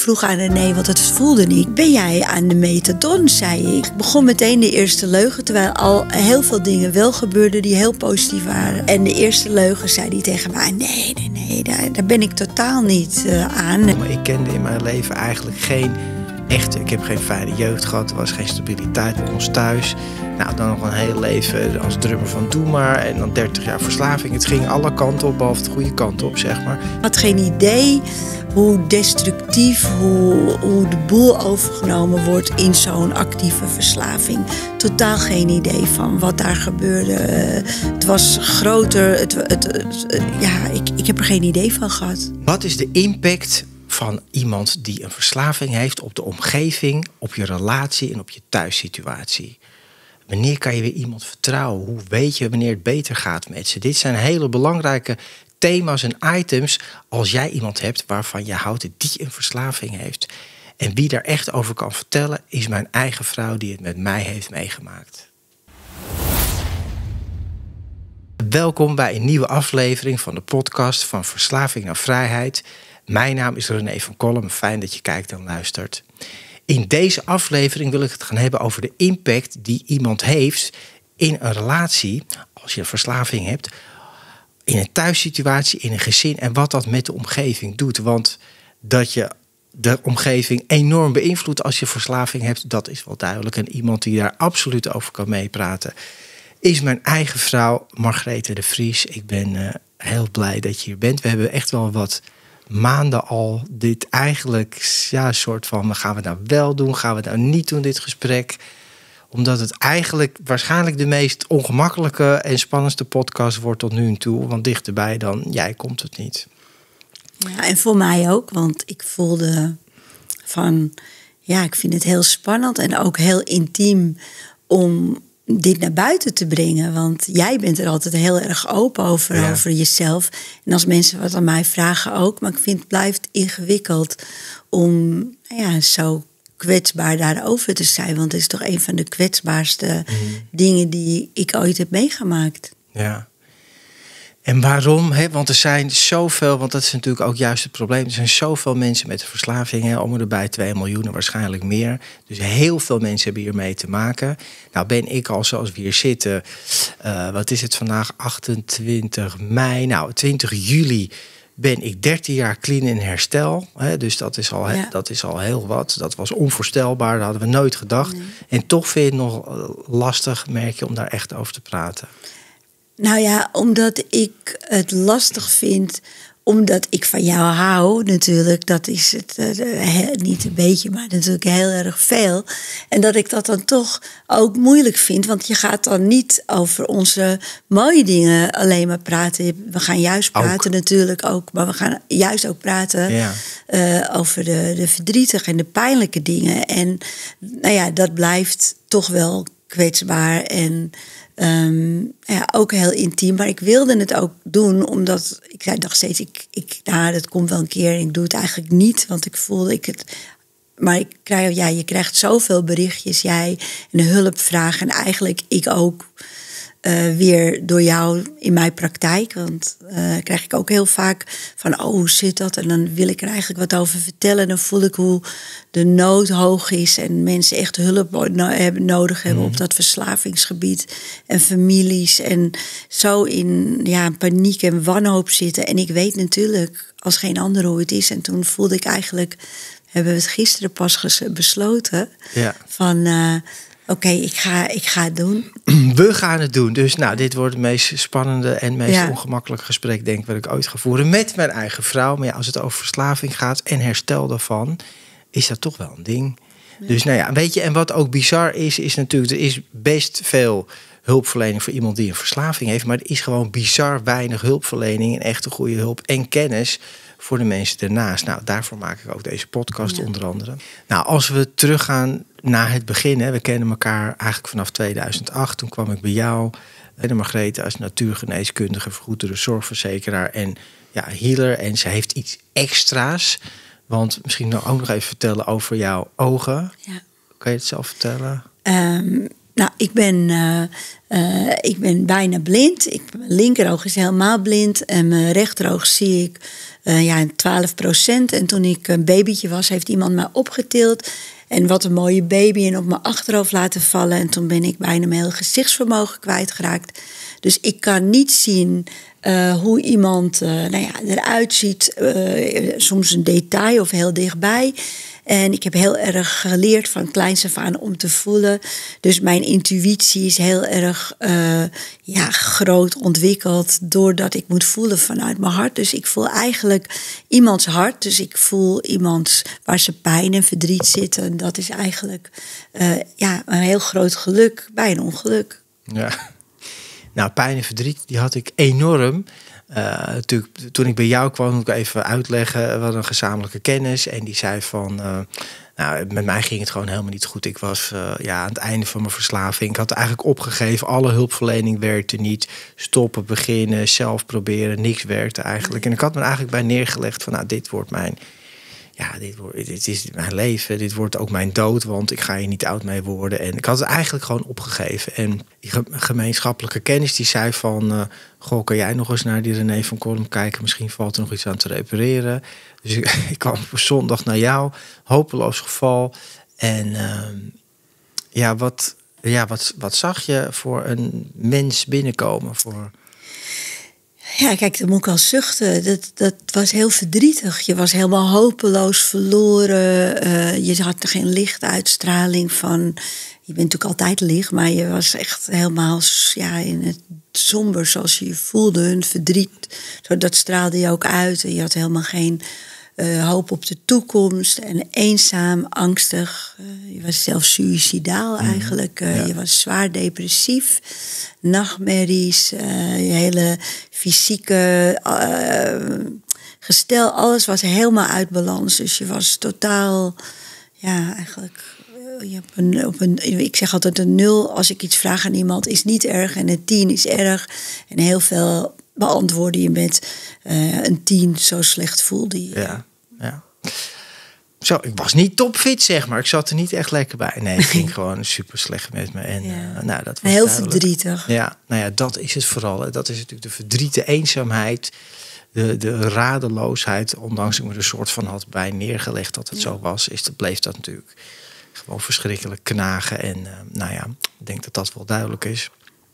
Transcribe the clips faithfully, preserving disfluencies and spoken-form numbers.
vroeg aan René, want het voelde niet. Ben jij aan de methadon, zei ik. Ik begon meteen de eerste leugen, terwijl al heel veel dingen wel gebeurden die heel positief waren. En de eerste leugen zei hij tegen mij, nee, nee, nee, daar, daar ben ik totaal niet uh, aan. Ik kende in mijn leven eigenlijk geen echte, ik heb geen fijne jeugd gehad. Er was geen stabiliteit bij ons thuis. Nou, dan nog een heel leven als drummer van Doe Maar. En dan dertig jaar verslaving. Het ging alle kanten op, behalve de goede kant op, zeg maar. Ik had geen idee hoe destructief, hoe, hoe de boel overgenomen wordt in zo'n actieve verslaving. Totaal geen idee van wat daar gebeurde. Het was groter. Het, het, het, ja, ik, ik heb er geen idee van gehad. Wat is de impact van iemand die een verslaving heeft op de omgeving, op je relatie en op je thuissituatie? Wanneer kan je weer iemand vertrouwen? Hoe weet je wanneer het beter gaat met ze? Dit zijn hele belangrijke thema's en items als jij iemand hebt waarvan je houdt die een verslaving heeft. En wie daar echt over kan vertellen is mijn eigen vrouw die het met mij heeft meegemaakt. Welkom bij een nieuwe aflevering van de podcast van Verslaving naar Vrijheid. Mijn naam is René van Kolm. Fijn dat je kijkt en luistert. In deze aflevering wil ik het gaan hebben over de impact die iemand heeft in een relatie, als je een verslaving hebt, in een thuissituatie, in een gezin en wat dat met de omgeving doet. Want dat je de omgeving enorm beïnvloedt als je verslaving hebt, dat is wel duidelijk. En iemand die daar absoluut over kan meepraten is mijn eigen vrouw, Margrethe de Vries. Ik ben uh, heel blij dat je hier bent. We hebben echt wel wat maanden al dit eigenlijk, ja, soort van, gaan we het nou wel doen, gaan we het nou niet doen, dit gesprek? Omdat het eigenlijk waarschijnlijk de meest ongemakkelijke en spannendste podcast wordt tot nu toe. Want dichterbij dan jij komt het niet. Ja, en voor mij ook, want ik voelde van, ja, ik vind het heel spannend en ook heel intiem om dit naar buiten te brengen. Want jij bent er altijd heel erg open over, ja. over jezelf. En als mensen wat aan mij vragen ook. Maar ik vind het blijft ingewikkeld om ja, zo kwetsbaar daarover te zijn. Want het is toch een van de kwetsbaarste mm. dingen die ik ooit heb meegemaakt. Ja. En waarom? Hè? Want er zijn zoveel, want dat is natuurlijk ook juist het probleem. Er zijn zoveel mensen met verslaving, hè? Om erbij twee miljoen en waarschijnlijk meer. Dus heel veel mensen hebben hiermee te maken. Nou ben ik al, zoals we hier zitten, uh, wat is het vandaag, achtentwintig mei. Nou, twintig juli ben ik dertien jaar clean in herstel. Hè? Dus dat is, al, ja. dat is al heel wat. Dat was onvoorstelbaar, dat hadden we nooit gedacht. Nee. En toch vind je het nog lastig, merk je, om daar echt over te praten. Nou ja, omdat ik het lastig vind, omdat ik van jou hou natuurlijk. Dat is het uh, niet een beetje, maar natuurlijk heel erg veel. En dat ik dat dan toch ook moeilijk vind. Want je gaat dan niet over onze mooie dingen alleen maar praten. We gaan juist praten ook. Natuurlijk ook. Maar we gaan juist ook praten ja. uh, over de, de verdrietige en de pijnlijke dingen. En nou ja, dat blijft toch wel kwetsbaar en Um, ja, ook heel intiem. Maar ik wilde het ook doen, omdat ik zei nog steeds, ik, ik, nou, dat komt wel een keer en ik doe het eigenlijk niet, want ik voelde ik het. Maar ik krijg, ja, je krijgt zoveel berichtjes, jij, en hulpvragen. En eigenlijk ik ook uh, weer door jou in mijn praktijk. Want uh, krijg ik ook heel vaak van, oh, hoe zit dat? En dan wil ik er eigenlijk wat over vertellen. En dan voel ik hoe de nood hoog is en mensen echt hulp nodig hebben mm. op dat verslavingsgebied. En families en zo in ja, paniek en wanhoop zitten. En ik weet natuurlijk als geen ander hoe het is. En toen voelde ik eigenlijk, hebben we het gisteren pas besloten, ja. van Uh, Oké, okay, ik, ga, ik ga het doen. We gaan het doen. Dus nou, dit wordt het meest spannende en meest ja. ongemakkelijke gesprek, denk ik, wat ik ooit ga voeren met mijn eigen vrouw. Maar ja, als het over verslaving gaat en herstel daarvan, is dat toch wel een ding. Ja. Dus nou ja, weet je, en wat ook bizar is, is natuurlijk, er is best veel hulpverlening voor iemand die een verslaving heeft, maar er is gewoon bizar weinig hulpverlening en echte goede hulp en kennis voor de mensen ernaast. Nou, daarvoor maak ik ook deze podcast ja. onder andere. Nou, als we teruggaan naar het begin, hè, we kennen elkaar eigenlijk vanaf tweeduizend acht. Toen kwam ik bij jou, de Margrethe, als natuurgeneeskundige, vergoedere zorgverzekeraar en ja, healer. En ze heeft iets extra's. Want misschien nog ook nog even vertellen over jouw ogen. Ja. Kan je het zelf vertellen? Um, nou, ik ben, uh, uh, ik ben bijna blind. Ik, mijn linkeroog is helemaal blind. En mijn rechteroog zie ik uh, ja, twaalf procent. En toen ik een babytje was, heeft iemand mij opgetild. En wat een mooie baby en op mijn achterhoofd laten vallen. En toen ben ik bijna mijn hele gezichtsvermogen kwijtgeraakt. Dus ik kan niet zien uh, hoe iemand uh, nou ja, eruit ziet. Uh, soms een detail of heel dichtbij. En ik heb heel erg geleerd van kleins af aan om te voelen. Dus mijn intuïtie is heel erg uh, ja, groot ontwikkeld doordat ik moet voelen vanuit mijn hart. Dus ik voel eigenlijk iemands hart. Dus ik voel iemand waar ze pijn en verdriet zitten. Dat is eigenlijk uh, ja, een heel groot geluk bij een ongeluk. Ja, nou, pijn en verdriet die had ik enorm. Uh, natuurlijk, toen ik bij jou kwam, moet ik even uitleggen. We hadden een gezamenlijke kennis en die zei van... Uh, nou, met mij ging het gewoon helemaal niet goed. Ik was uh, ja, aan het einde van mijn verslaving. Ik had eigenlijk opgegeven. Alle hulpverlening werkte niet. Stoppen, beginnen, zelf proberen. Niks werkte eigenlijk. En ik had me eigenlijk bij neergelegd van... nou, dit wordt mijn... Ja, dit, wordt, dit is mijn leven. Dit wordt ook mijn dood, want ik ga hier niet oud mee worden. En ik had het eigenlijk gewoon opgegeven. En die gemeenschappelijke kennis die zei van... Uh, goh, kan jij nog eens naar die René van Kolm kijken? Misschien valt er nog iets aan te repareren. Dus ik, ik kwam op zondag naar jou. Hopeloos geval. En uh, ja, wat, ja wat, wat zag je voor een mens binnenkomen? Voor... Ja, kijk, dan moet ik al zuchten. Dat, dat was heel verdrietig. Je was helemaal hopeloos verloren. Uh, je had er geen lichtuitstraling van... Je bent natuurlijk altijd licht, maar je was echt helemaal ja, in het somber zoals je je voelde. Een verdriet, dat straalde je ook uit. En je had helemaal geen uh, hoop op de toekomst. En eenzaam, angstig. Uh, je was zelfs suïcidaal eigenlijk. Uh, ja. Je was zwaar depressief. Nachtmerries, uh, je hele fysieke uh, gestel. Alles was helemaal uit balans. Dus je was totaal, ja, eigenlijk... Je op een, op een, ik zeg altijd een nul als ik iets vraag aan iemand is niet erg en een tien is erg. En heel veel beantwoorden je met uh, een tien, zo slecht voelde je. Ja, ja. Zo, ik was niet topfit, zeg maar. Ik zat er niet echt lekker bij. Nee, het ging gewoon super slecht met me. En, ja. uh, nou, dat was heel duidelijk. Verdrietig. Ja, nou ja, dat is het vooral. Dat is natuurlijk de verdriet, de eenzaamheid, de, de radeloosheid. Ondanks ik me er een soort van had bij neergelegd dat het ja. zo was, is, dat bleef dat natuurlijk gewoon verschrikkelijk knagen. En uh, nou ja, ik denk dat dat wel duidelijk is.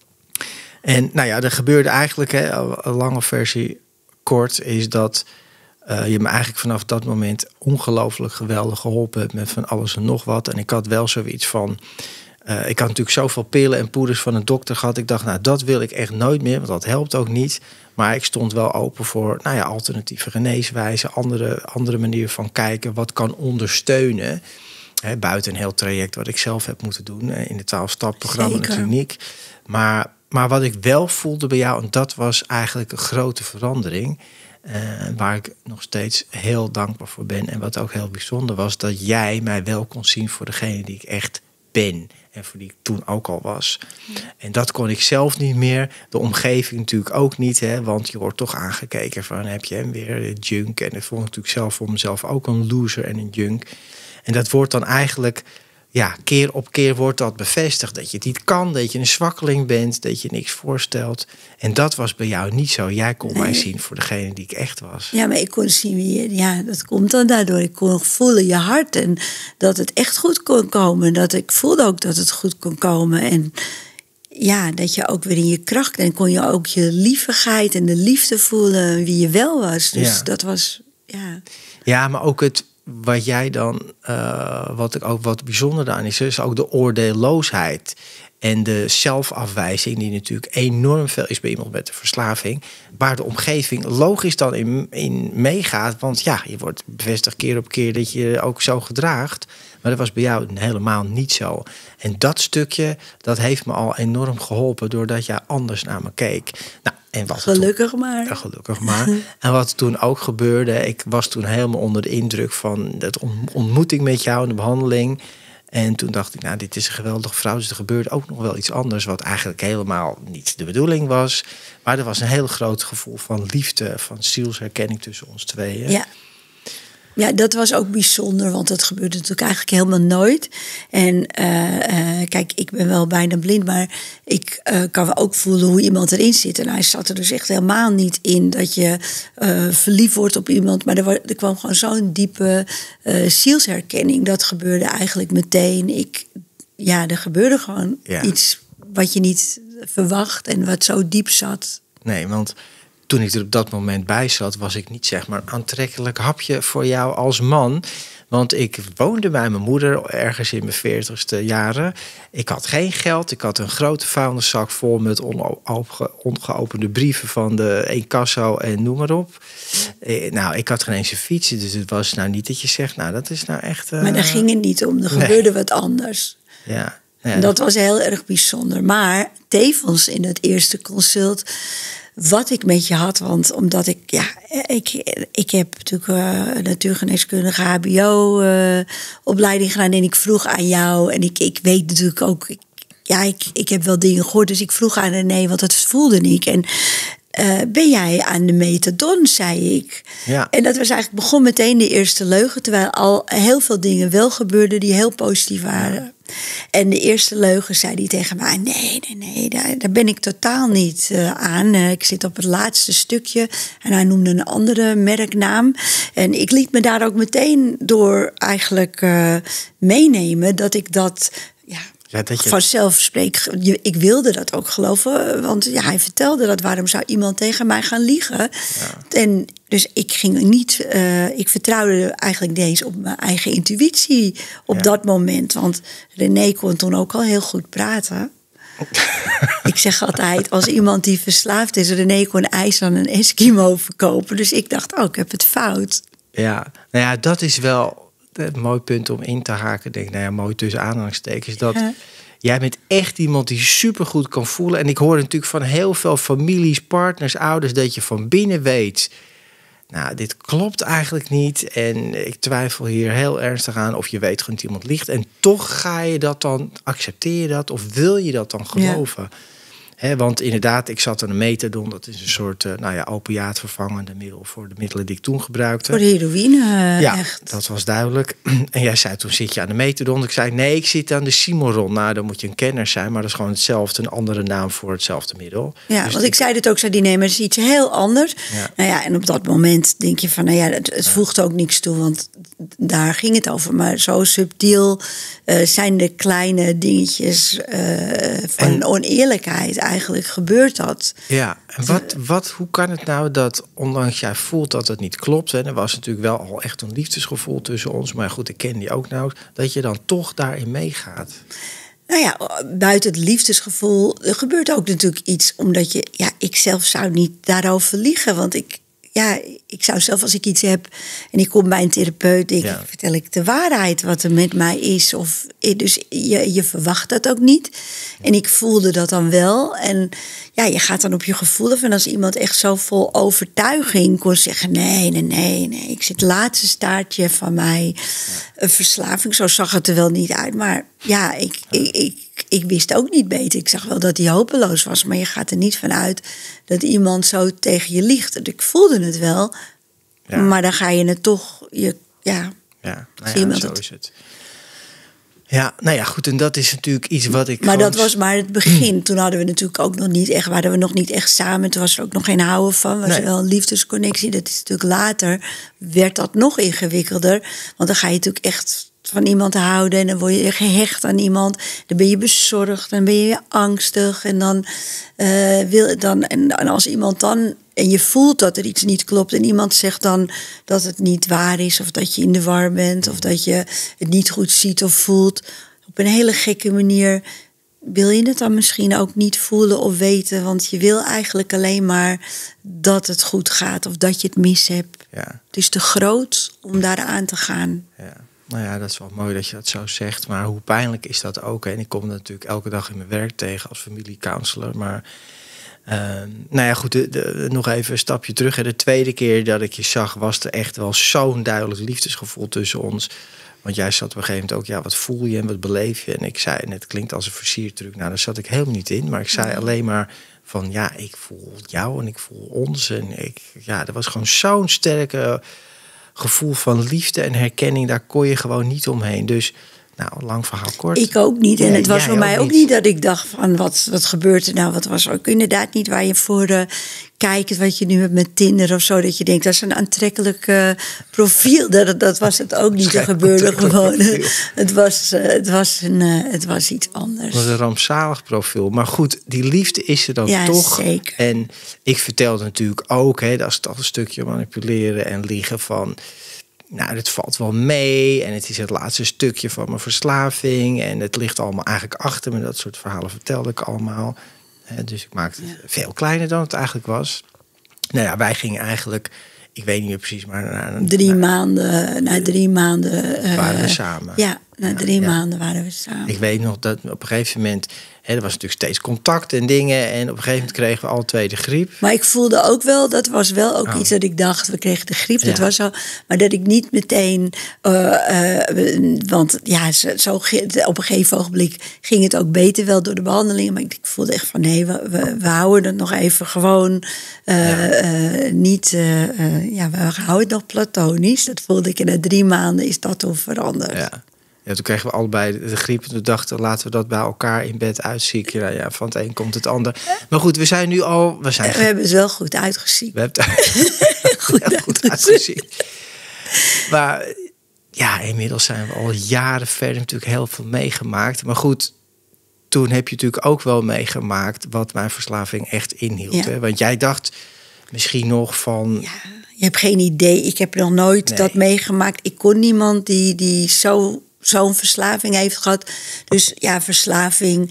En nou ja, er gebeurde eigenlijk, hè, een lange versie kort, is dat uh, je me eigenlijk vanaf dat moment ongelooflijk geweldig geholpen hebt met van alles en nog wat. En ik had wel zoiets van, uh, ik had natuurlijk zoveel pillen en poeders van een dokter gehad. Ik dacht, nou, dat wil ik echt nooit meer, want dat helpt ook niet. Maar ik stond wel open voor, nou ja, alternatieve geneeswijzen, andere, andere manier van kijken, wat kan ondersteunen. Hè, buiten een heel traject wat ik zelf heb moeten doen in de twaalf-stap-programma, de kliniek. Maar, maar wat ik wel voelde bij jou, en dat was eigenlijk een grote verandering, Uh, waar ik nog steeds heel dankbaar voor ben. En wat ook heel bijzonder was, dat jij mij wel kon zien voor degene die ik echt ben. En voor die ik toen ook al was. Ja. En dat kon ik zelf niet meer. De omgeving natuurlijk ook niet. Hè, want je wordt toch aangekeken van, heb je hem weer, de junk. En dat vond ik natuurlijk zelf voor mezelf ook een loser en een junk. En dat wordt dan eigenlijk, ja, keer op keer wordt dat bevestigd. Dat je het niet kan, dat je een zwakkeling bent, dat je niks voorstelt. En dat was bij jou niet zo. Jij kon nee. mij zien voor degene die ik echt was. Ja, maar ik kon zien wie je... Ja, dat komt dan daardoor. Ik kon voelen je hart en dat het echt goed kon komen. Dat ik voelde ook dat het goed kon komen. En ja, dat je ook weer in je kracht... En kon je ook je liefigheid en de liefde voelen wie je wel was. Dus ja. dat was... Ja, ja, maar ook het... Wat jij dan, uh, wat ik ook wat bijzonder aan is, is ook de oordeelloosheid en de zelfafwijzing, die natuurlijk enorm veel is bij iemand met een verslaving, waar de omgeving logisch dan in, in meegaat, want ja, je wordt bevestigd keer op keer dat je ook zo gedraagt, maar dat was bij jou helemaal niet zo. En dat stukje, dat heeft me al enorm geholpen, doordat jij anders naar me keek. Nou, en wat gelukkig toen, maar. Ja, gelukkig maar. En wat toen ook gebeurde, ik was toen helemaal onder de indruk van de ontmoeting met jou en de behandeling. En toen dacht ik, nou, dit is een geweldige vrouw. Dus er gebeurde ook nog wel iets anders, wat eigenlijk helemaal niet de bedoeling was. Maar er was een heel groot gevoel van liefde, van zielsherkenning tussen ons tweeën. Ja. Ja, dat was ook bijzonder, want dat gebeurde natuurlijk eigenlijk helemaal nooit. En uh, uh, kijk, ik ben wel bijna blind, maar ik uh, kan ook voelen hoe iemand erin zit. En hij zat er dus echt helemaal niet in dat je uh, verliefd wordt op iemand. Maar er, was, er kwam gewoon zo'n diepe uh, zielsherkenning. Dat gebeurde eigenlijk meteen. Ik, ja, er gebeurde gewoon ja. iets wat je niet verwacht en wat zo diep zat. Nee, want toen ik er op dat moment bij zat, was ik niet zeg maar een aantrekkelijk hapje voor jou als man. Want ik woonde bij mijn moeder ergens in mijn veertigste jaren. Ik had geen geld. Ik had een grote vuilniszak vol met ongeopende brieven van de Incasso en noem maar op. Eh, nou, ik had geen eens een fiets. Dus het was nou niet dat je zegt, nou dat is nou echt... Uh... Maar daar ging het niet om. Er gebeurde nee. wat anders. Ja. Ja. En dat was heel erg bijzonder. Maar tevens in het eerste consult wat ik met je had, want omdat ik, ja, ik, ik heb natuurlijk uh, natuurgeneeskundige H B O-opleiding uh, gedaan en ik vroeg aan jou en ik, ik weet natuurlijk ook, ik, ja, ik, ik heb wel dingen gehoord, dus ik vroeg aan René, want dat voelde ik. En uh, ben jij aan de methadon, zei ik. Ja. En dat was eigenlijk begon meteen de eerste leugen, terwijl al heel veel dingen wel gebeurden die heel positief waren. Ja. En de eerste leugen zei hij tegen mij, nee, nee, nee, daar, daar ben ik totaal niet uh, aan. Uh, ik zit op het laatste stukje. En hij noemde een andere merknaam. En ik liet me daar ook meteen door eigenlijk uh, meenemen dat ik dat... Ja, Ja, dat je... vanzelf spreek. Ik wilde dat ook geloven. Want ja, hij vertelde dat. Waarom zou iemand tegen mij gaan liegen? Ja. En dus ik ging niet... Uh, ik vertrouwde eigenlijk niet eens op mijn eigen intuïtie op ja. dat moment. Want René kon toen ook al heel goed praten. Ik zeg altijd, als iemand die verslaafd is... René kon ijs aan een Eskimo verkopen. Dus ik dacht, oh, ik heb het fout. Ja, nou ja, dat is wel... een mooi punt om in te haken, denk ik, nou ja, mooi tussen aanhalingstekens, dat ja. jij bent echt iemand die supergoed kan voelen. En ik hoor natuurlijk van heel veel families, partners, ouders, dat je van binnen weet, nou, dit klopt eigenlijk niet. En ik twijfel hier heel ernstig aan of je weet gewoon dat iemand liegt. En toch ga je dat dan, accepteer je dat of wil je dat dan geloven? Ja. He, want inderdaad, ik zat aan een methadon. Dat is een soort uh, nou ja, opiaatvervangende middel voor de middelen die ik toen gebruikte. Voor de heroïne, uh, ja, echt. Dat was duidelijk. En jij zei, toen zit je aan de methadon. Ik zei, nee, ik zit aan de Cimarron. Nou, dan moet je een kenner zijn, maar dat is gewoon hetzelfde. Een andere naam voor hetzelfde middel. Ja, dus want ik, ik zei het ook, zei die nee, maar het is iets heel anders. Ja. Nou ja, en op dat moment denk je van, nou ja, het, het voegt ook niks toe, want daar ging het over. Maar zo subtiel uh, zijn de kleine dingetjes uh, van en, oneerlijkheid. Eigenlijk gebeurt dat. Ja, en wat, wat, hoe kan het nou dat, ondanks jij voelt dat het niet klopt, hè, er was natuurlijk wel al echt een liefdesgevoel tussen ons, maar goed, ik ken die ook nou, dat je dan toch daarin meegaat? Nou ja, buiten het liefdesgevoel er gebeurt ook natuurlijk iets, omdat je, ja, ik zelf zou niet daarover liegen, want ik, ja, ik zou zelf als ik iets heb en ik kom bij een therapeut, denk ja. ik, vertel ik de waarheid wat er met mij is. Of, dus je, je verwacht dat ook niet. En ik voelde dat dan wel. En ja, je gaat dan op je gevoel af. En als iemand echt zo vol overtuiging kon zeggen, nee, nee, nee, nee, ik zit het laatste staartje van mij. Ja. Een verslaving, zo zag het er wel niet uit. Maar ja, ik, ja. ik, ik, ik wist ook niet beter. Ik zag wel dat hij hopeloos was. Maar je gaat er niet van uit dat iemand zo tegen je liegt. Ik voelde het wel. Ja. Maar dan ga je het toch... Je, ja, ja, nou ja, zo het. is het. Ja, nou ja, goed. En dat is natuurlijk iets wat ik... Maar dat was maar het begin. Toen hadden we natuurlijk ook nog niet echt... waren we nog niet echt samen. Toen was er ook nog geen houden van. Was nee. er wel een liefdesconnectie. Dat is natuurlijk later... werd dat nog ingewikkelder. Want dan ga je natuurlijk echt van iemand houden... en dan word je gehecht aan iemand. Dan ben je bezorgd, dan ben je angstig. En dan uh, wil dan... En, en als iemand dan... en je voelt dat er iets niet klopt... en iemand zegt dan dat het niet waar is... of dat je in de war bent... of dat je het niet goed ziet of voelt... op een hele gekke manier... wil je het dan misschien ook niet voelen of weten... want je wil eigenlijk alleen maar dat het goed gaat... of dat je het mis hebt. Ja. Het is te groot om daar aan te gaan. Ja. Nou ja, dat is wel mooi dat je dat zo zegt. Maar hoe pijnlijk is dat ook? Hè? En ik kom dat natuurlijk elke dag in mijn werk tegen... als familiecounselor, maar... Uh, nou ja, goed, de, de, nog even een stapje terug. Hè. De tweede keer dat ik je zag, was er echt wel zo'n duidelijk liefdesgevoel tussen ons. Want jij zat op een gegeven moment ook, ja, wat voel je en wat beleef je? En ik zei, en het klinkt als een versiertruc, nou, daar zat ik helemaal niet in. Maar ik zei alleen maar van, ja, ik voel jou en ik voel ons. En ik, ja, er was gewoon zo'n sterke gevoel van liefde en herkenning, daar kon je gewoon niet omheen. Dus, nou, lang verhaal kort. Ik ook niet. En Nee, het was jij voor mij ook niet. niet dat ik dacht van, wat, wat gebeurt er nou? Wat was ook inderdaad niet waar je voor uh, kijkt, wat je nu hebt met Tinder of zo, dat je denkt, dat is een aantrekkelijk uh, profiel. Dat, dat was het ook niet. Er gebeurde gewoon. Het was, uh, het, was een, uh, het was iets anders. Het was een rampzalig profiel. Maar goed, die liefde is er dan ja, toch. Zeker. En ik vertelde natuurlijk ook, hè, dat is toch een stukje manipuleren en liegen van, nou, het valt wel mee en het is het laatste stukje van mijn verslaving en het ligt allemaal eigenlijk achter me. Dat soort verhalen vertelde ik allemaal. Dus ik maakte het ja. veel kleiner dan het eigenlijk was. Nou ja, wij gingen eigenlijk, ik weet niet meer precies, maar na, drie na, maanden, na drie maanden uh, waren we samen. Ja, na drie ja, maanden waren we samen. Ik weet nog dat op een gegeven moment, hè, er was natuurlijk steeds contact en dingen. En op een gegeven moment kregen we alle twee de griep. Maar ik voelde ook wel, dat was wel ook oh. iets dat ik dacht, we kregen de griep. Dat ja. was zo, maar dat ik niet meteen, uh, uh, want ja, zo, zo, op een gegeven ogenblik ging het ook beter wel door de behandelingen. Maar ik, ik voelde echt van nee, we, we, we houden het nog even gewoon uh, ja. uh, niet, uh, uh, ja, we houden het nog platonisch. Dat voelde ik en na drie maanden is dat toen veranderd. Ja. Ja, toen kregen we allebei de griep. En toen dachten we, laten we dat bij elkaar in bed uitzieken. Nou ja, van het een komt het ander. Maar goed, we zijn nu al... We, zijn we ge- hebben het wel goed uitgeziekt. We hebben het goed, heel goed uitgeziekt. Maar ja, inmiddels zijn we al jaren verder natuurlijk heel veel meegemaakt. Maar goed, toen heb je natuurlijk ook wel meegemaakt wat mijn verslaving echt inhield. Ja. Hè? Want jij dacht misschien nog van... Ja. Je hebt geen idee. Ik heb nog nooit nee. dat meegemaakt. Ik kon niemand die, die zo, zo'n verslaving heeft gehad. Dus ja, verslaving.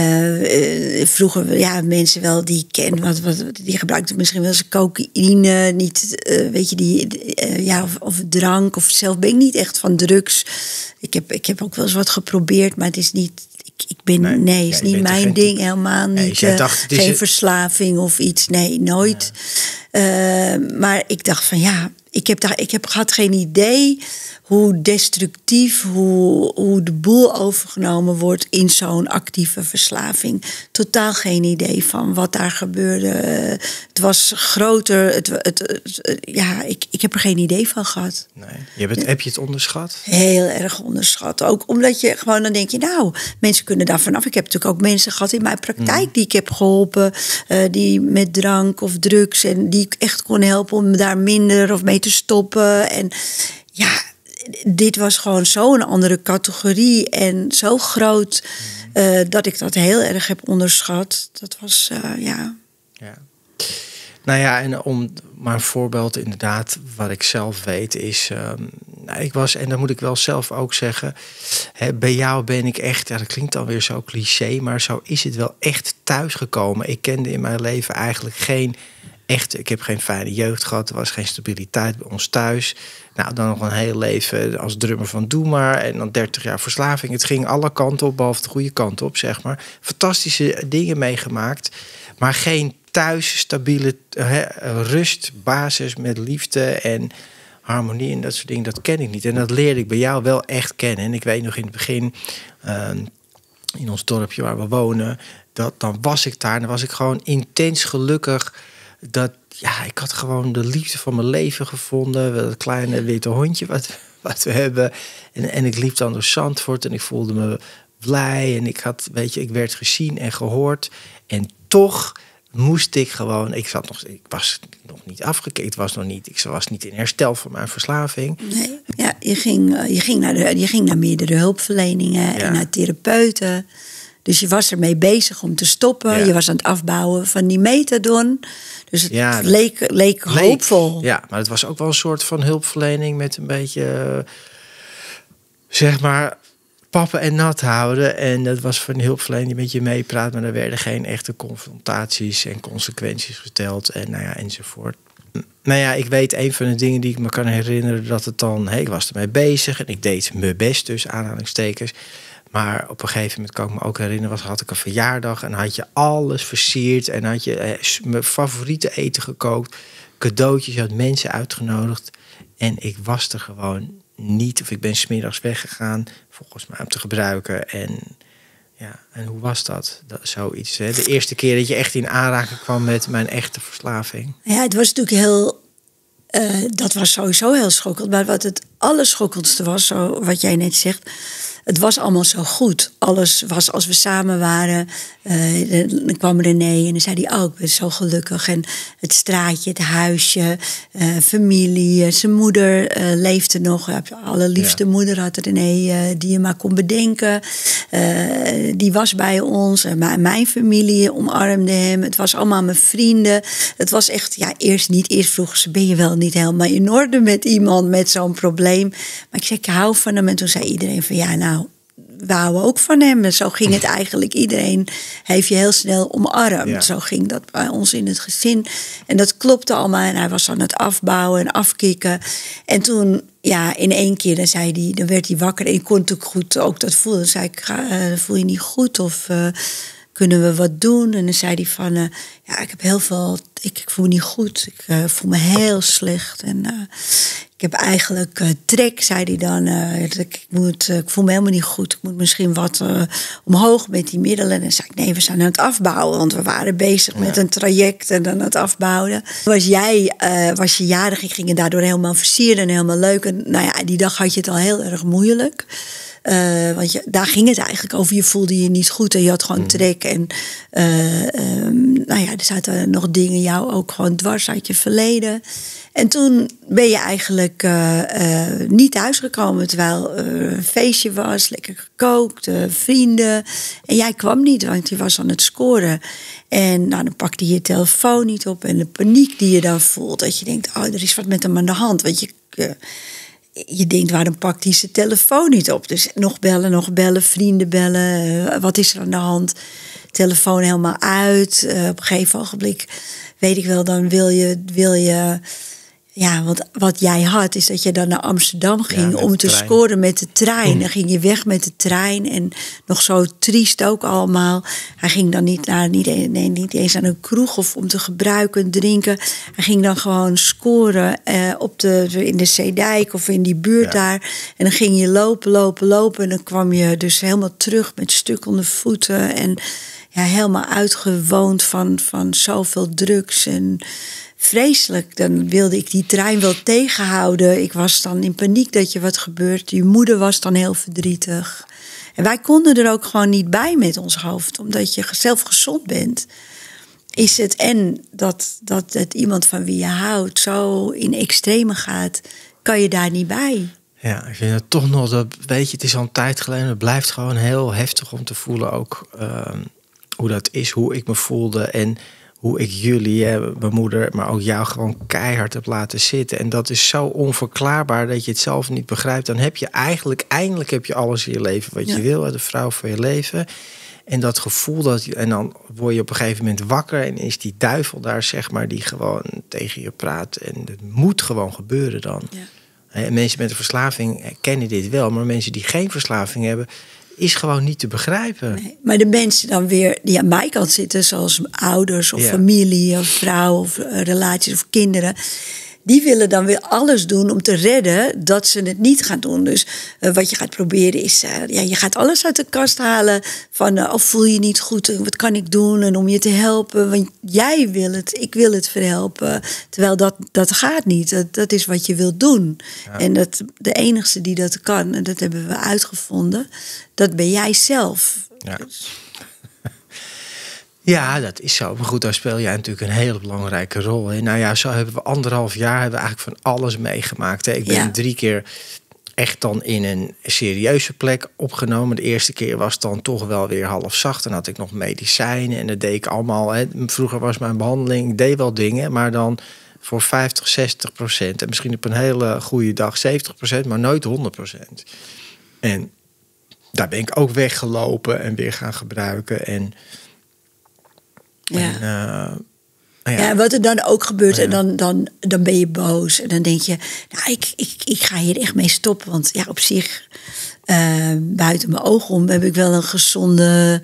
Uh, vroeger, ja, mensen wel die ik ken, wat, wat, die gebruikten misschien wel eens cocaïne. Niet, uh, weet je, die, uh, ja, of, of drank. Of zelf ben ik niet echt van drugs. Ik heb, ik heb ook wel eens wat geprobeerd, maar het is niet... Ik ben, nee, nee, is ja, niet mijn ding, geen... helemaal niet. Nee, dacht, uh, geen het... verslaving of iets, nee, nooit. Ja. Uh, maar ik dacht van ja, ik heb, daar, ik heb gehad geen idee hoe destructief, hoe, hoe de boel overgenomen wordt in zo'n actieve verslaving. Totaal geen idee van wat daar gebeurde. Uh, het was groter, het, het, het, het, ja, ik, ik heb er geen idee van gehad. Nee. Je hebt het, heb je het onderschat? Heel erg onderschat. Ook omdat je gewoon, dan denk je, nou, mensen kunnen daar vanaf. Ik heb natuurlijk ook mensen gehad in mijn praktijk mm. die ik heb geholpen, uh, die met drank of drugs en die ik echt kon helpen om daar minder of mee te stoppen. En ja, dit was gewoon zo'n andere categorie en zo groot uh, dat ik dat heel erg heb onderschat. Dat was, uh, ja... ja. Nou ja, en om maar een voorbeeld inderdaad, wat ik zelf weet, is... Um, nou, ik was, en dat moet ik wel zelf ook zeggen... Hè, bij jou ben ik echt, ja, dat klinkt dan weer zo cliché... maar zo is het wel echt thuisgekomen. Ik kende in mijn leven eigenlijk geen... Echt, ik heb geen fijne jeugd gehad. Er was geen stabiliteit bij ons thuis. Nou, dan nog een heel leven als drummer van Doe Maar. En dan dertig jaar verslaving. Het ging alle kanten op, behalve de goede kant op, zeg maar. Fantastische dingen meegemaakt. Maar geen thuis stabiele he, rust, basis met liefde en harmonie en dat soort dingen. Dat ken ik niet. En dat leerde ik bij jou wel echt kennen. En ik weet nog in het begin, uh, in ons dorpje waar we wonen... Dat, dan was ik daar en dan was ik gewoon intens gelukkig... Dat, ja, ik had gewoon de liefde van mijn leven gevonden. Dat kleine witte hondje wat, wat we hebben. En, en ik liep dan door Zandvoort en ik voelde me blij. En ik had, weet je, ik werd gezien en gehoord. En toch moest ik gewoon... Ik, zat nog, ik was nog niet afgekeken. Was nog niet, ik was niet in herstel van mijn verslaving. Nee, ja, je ging, je ging, naar, de, je ging naar meerdere hulpverleningen ja. en naar therapeuten. Dus je was ermee bezig om te stoppen. Ja. Je was aan het afbouwen van die methadon. Dus het ja, leek, leek hoopvol. Leek, ja, maar het was ook wel een soort van hulpverlening... met een beetje, zeg maar, pappen en nat houden. En dat was van die hulpverlening die met je meepraat... maar er werden geen echte confrontaties en consequenties gesteld. En nou ja, enzovoort. Nou ja, ik weet een van de dingen die ik me kan herinneren... dat het dan, hey, ik was ermee bezig en ik deed mijn best, dus aanhalingstekens... Maar op een gegeven moment kan ik me ook herinneren... Was, had ik een verjaardag en had je alles versierd... en had je eh, mijn favoriete eten gekookt... cadeautjes, je had mensen uitgenodigd... en ik was er gewoon niet... of ik ben 's middags weggegaan... volgens mij om te gebruiken. En, ja, en hoe was dat? dat zoiets, hè? De eerste keer dat je echt in aanraking kwam... met mijn echte verslaving. Ja, het was natuurlijk heel... uh, dat was sowieso heel schokkend. Maar wat het allerschokkendste was, zo, wat jij net zegt... Het was allemaal zo goed. Alles was als we samen waren. Uh, dan kwam René en dan zei hij, oh, ik ben zo gelukkig. En het straatje, het huisje, uh, familie. Uh, zijn moeder uh, leefde nog. Allerliefste ja. moeder had René, uh, die je maar kon bedenken. Uh, die was bij ons. Uh, mijn familie omarmde hem. Het was allemaal mijn vrienden. Het was echt, ja, eerst niet. Eerst vroeg ze, ben je wel niet helemaal in orde met iemand met zo'n probleem? Maar ik zei, ik hou van hem. En toen zei iedereen van, ja, nou... we houden ook van hem. En zo ging het eigenlijk. Iedereen heeft je heel snel omarmd. Ja. Zo ging dat bij ons in het gezin. En dat klopte allemaal. En hij was aan het afbouwen en afkicken. En toen, ja, in één keer, dan zei hij, dan werd hij wakker. En ik kon natuurlijk goed ook dat voelen. Dan zei ik, ga, uh, voel je niet goed? Of uh, kunnen we wat doen? En dan zei hij van, uh, ja, ik heb heel veel... Ik, ik voel me niet goed. Ik uh, voel me heel slecht. En... Uh, Ik heb eigenlijk uh, trek, zei hij dan. Uh, ik, moet, uh, ik voel me helemaal niet goed. Ik moet misschien wat uh, omhoog met die middelen. En dan zei ik, nee, we zijn aan het afbouwen. Want we waren bezig ja. met een traject en dan het afbouwen. Was jij, uh, was je jarig, ik ging je daardoor helemaal versieren en helemaal leuk. En nou ja, die dag had je het al heel erg moeilijk. Uh, want je, daar ging het eigenlijk over. Je voelde je niet goed en je had gewoon mm. trek. En uh, um, nou ja, er zaten nog dingen jou ook gewoon dwars uit je verleden. En toen ben je eigenlijk uh, uh, niet thuisgekomen. Terwijl uh, een feestje was, lekker gekookt, uh, vrienden. En jij kwam niet, want je was aan het scoren. En nou, dan pakte je je telefoon niet op. En de paniek die je dan voelt. Dat je denkt, oh, er is wat met hem aan de hand. Want je... Uh, Je denkt, waarom pakt hij zijn telefoon niet op? Dus nog bellen, nog bellen, vrienden bellen. Uh, wat is er aan de hand? Telefoon helemaal uit. Uh, op een gegeven ogenblik, weet ik wel, dan wil je... Wil je ja, want wat jij had, is dat je dan naar Amsterdam ging... Ja, om te trein. scoren met de trein. Mm. Dan ging je weg met de trein. En nog zo triest ook allemaal. Hij ging dan niet, naar, niet, nee, niet eens aan een kroeg of om te gebruiken, drinken. Hij ging dan gewoon scoren uh, op de, in de Zeedijk of in die buurt ja. daar. En dan ging je lopen, lopen, lopen. En dan kwam je dus helemaal terug met stukkende voeten. En ja, helemaal uitgewoond van, van zoveel drugs en... Vreselijk, dan wilde ik die trein wel tegenhouden. Ik was dan in paniek dat je wat gebeurt. Je moeder was dan heel verdrietig. En wij konden er ook gewoon niet bij met ons hoofd. Omdat je zelf gezond bent. Is het en dat, dat het iemand van wie je houdt zo in extreme gaat, kan je daar niet bij. Ja, ik vind het toch nog, dat, weet je, het is al een tijd geleden. Het blijft gewoon heel heftig om te voelen ook uh, hoe dat is, hoe ik me voelde en... hoe ik jullie, mijn moeder, maar ook jou gewoon keihard heb laten zitten. En dat is zo onverklaarbaar dat je het zelf niet begrijpt. Dan heb je eigenlijk, eindelijk heb je alles in je leven wat ja. je wil. De vrouw van je leven. En dat gevoel, dat je, en dan word je op een gegeven moment wakker... en is die duivel daar, zeg maar, die gewoon tegen je praat. En het moet gewoon gebeuren dan. Ja. En mensen met een verslaving kennen dit wel. Maar mensen die geen verslaving hebben... is gewoon niet te begrijpen. Nee, maar de mensen dan weer die aan mijn kant zitten... zoals ouders of ja. familie of vrouw of uh, relaties of kinderen... die willen dan weer alles doen om te redden dat ze het niet gaan doen. Dus uh, wat je gaat proberen is... Uh, ja, je gaat alles uit de kast halen van... Uh, of voel je niet goed, wat kan ik doen en om je te helpen. Want jij wil het, ik wil het verhelpen. Terwijl dat, dat gaat niet. Dat, dat is wat je wilt doen. Ja. En dat, de enigste die dat kan, en dat hebben we uitgevonden... dat ben jij zelf. Ja. Dus. Ja, dat is zo. Maar goed, daar speel jij natuurlijk een hele belangrijke rol in. Nou ja, zo hebben we anderhalf jaar hebben we eigenlijk van alles meegemaakt. Hè. Ik ben ja. drie keer echt dan in een serieuze plek opgenomen. De eerste keer was dan toch wel weer half zacht. Dan had ik nog medicijnen en dat deed ik allemaal. Hè. Vroeger was mijn behandeling, ik deed wel dingen, maar dan voor vijftig, zestig procent. En misschien op een hele goede dag zeventig procent, maar nooit honderd procent. En daar ben ik ook weggelopen en weer gaan gebruiken. En, ja. en uh, ja. ja, wat er dan ook gebeurt, ja. en dan, dan, dan ben je boos. En dan denk je, nou, ik, ik, ik ga hier echt mee stoppen. Want ja, op zich, uh, buiten mijn ogen om, heb ik wel een gezonde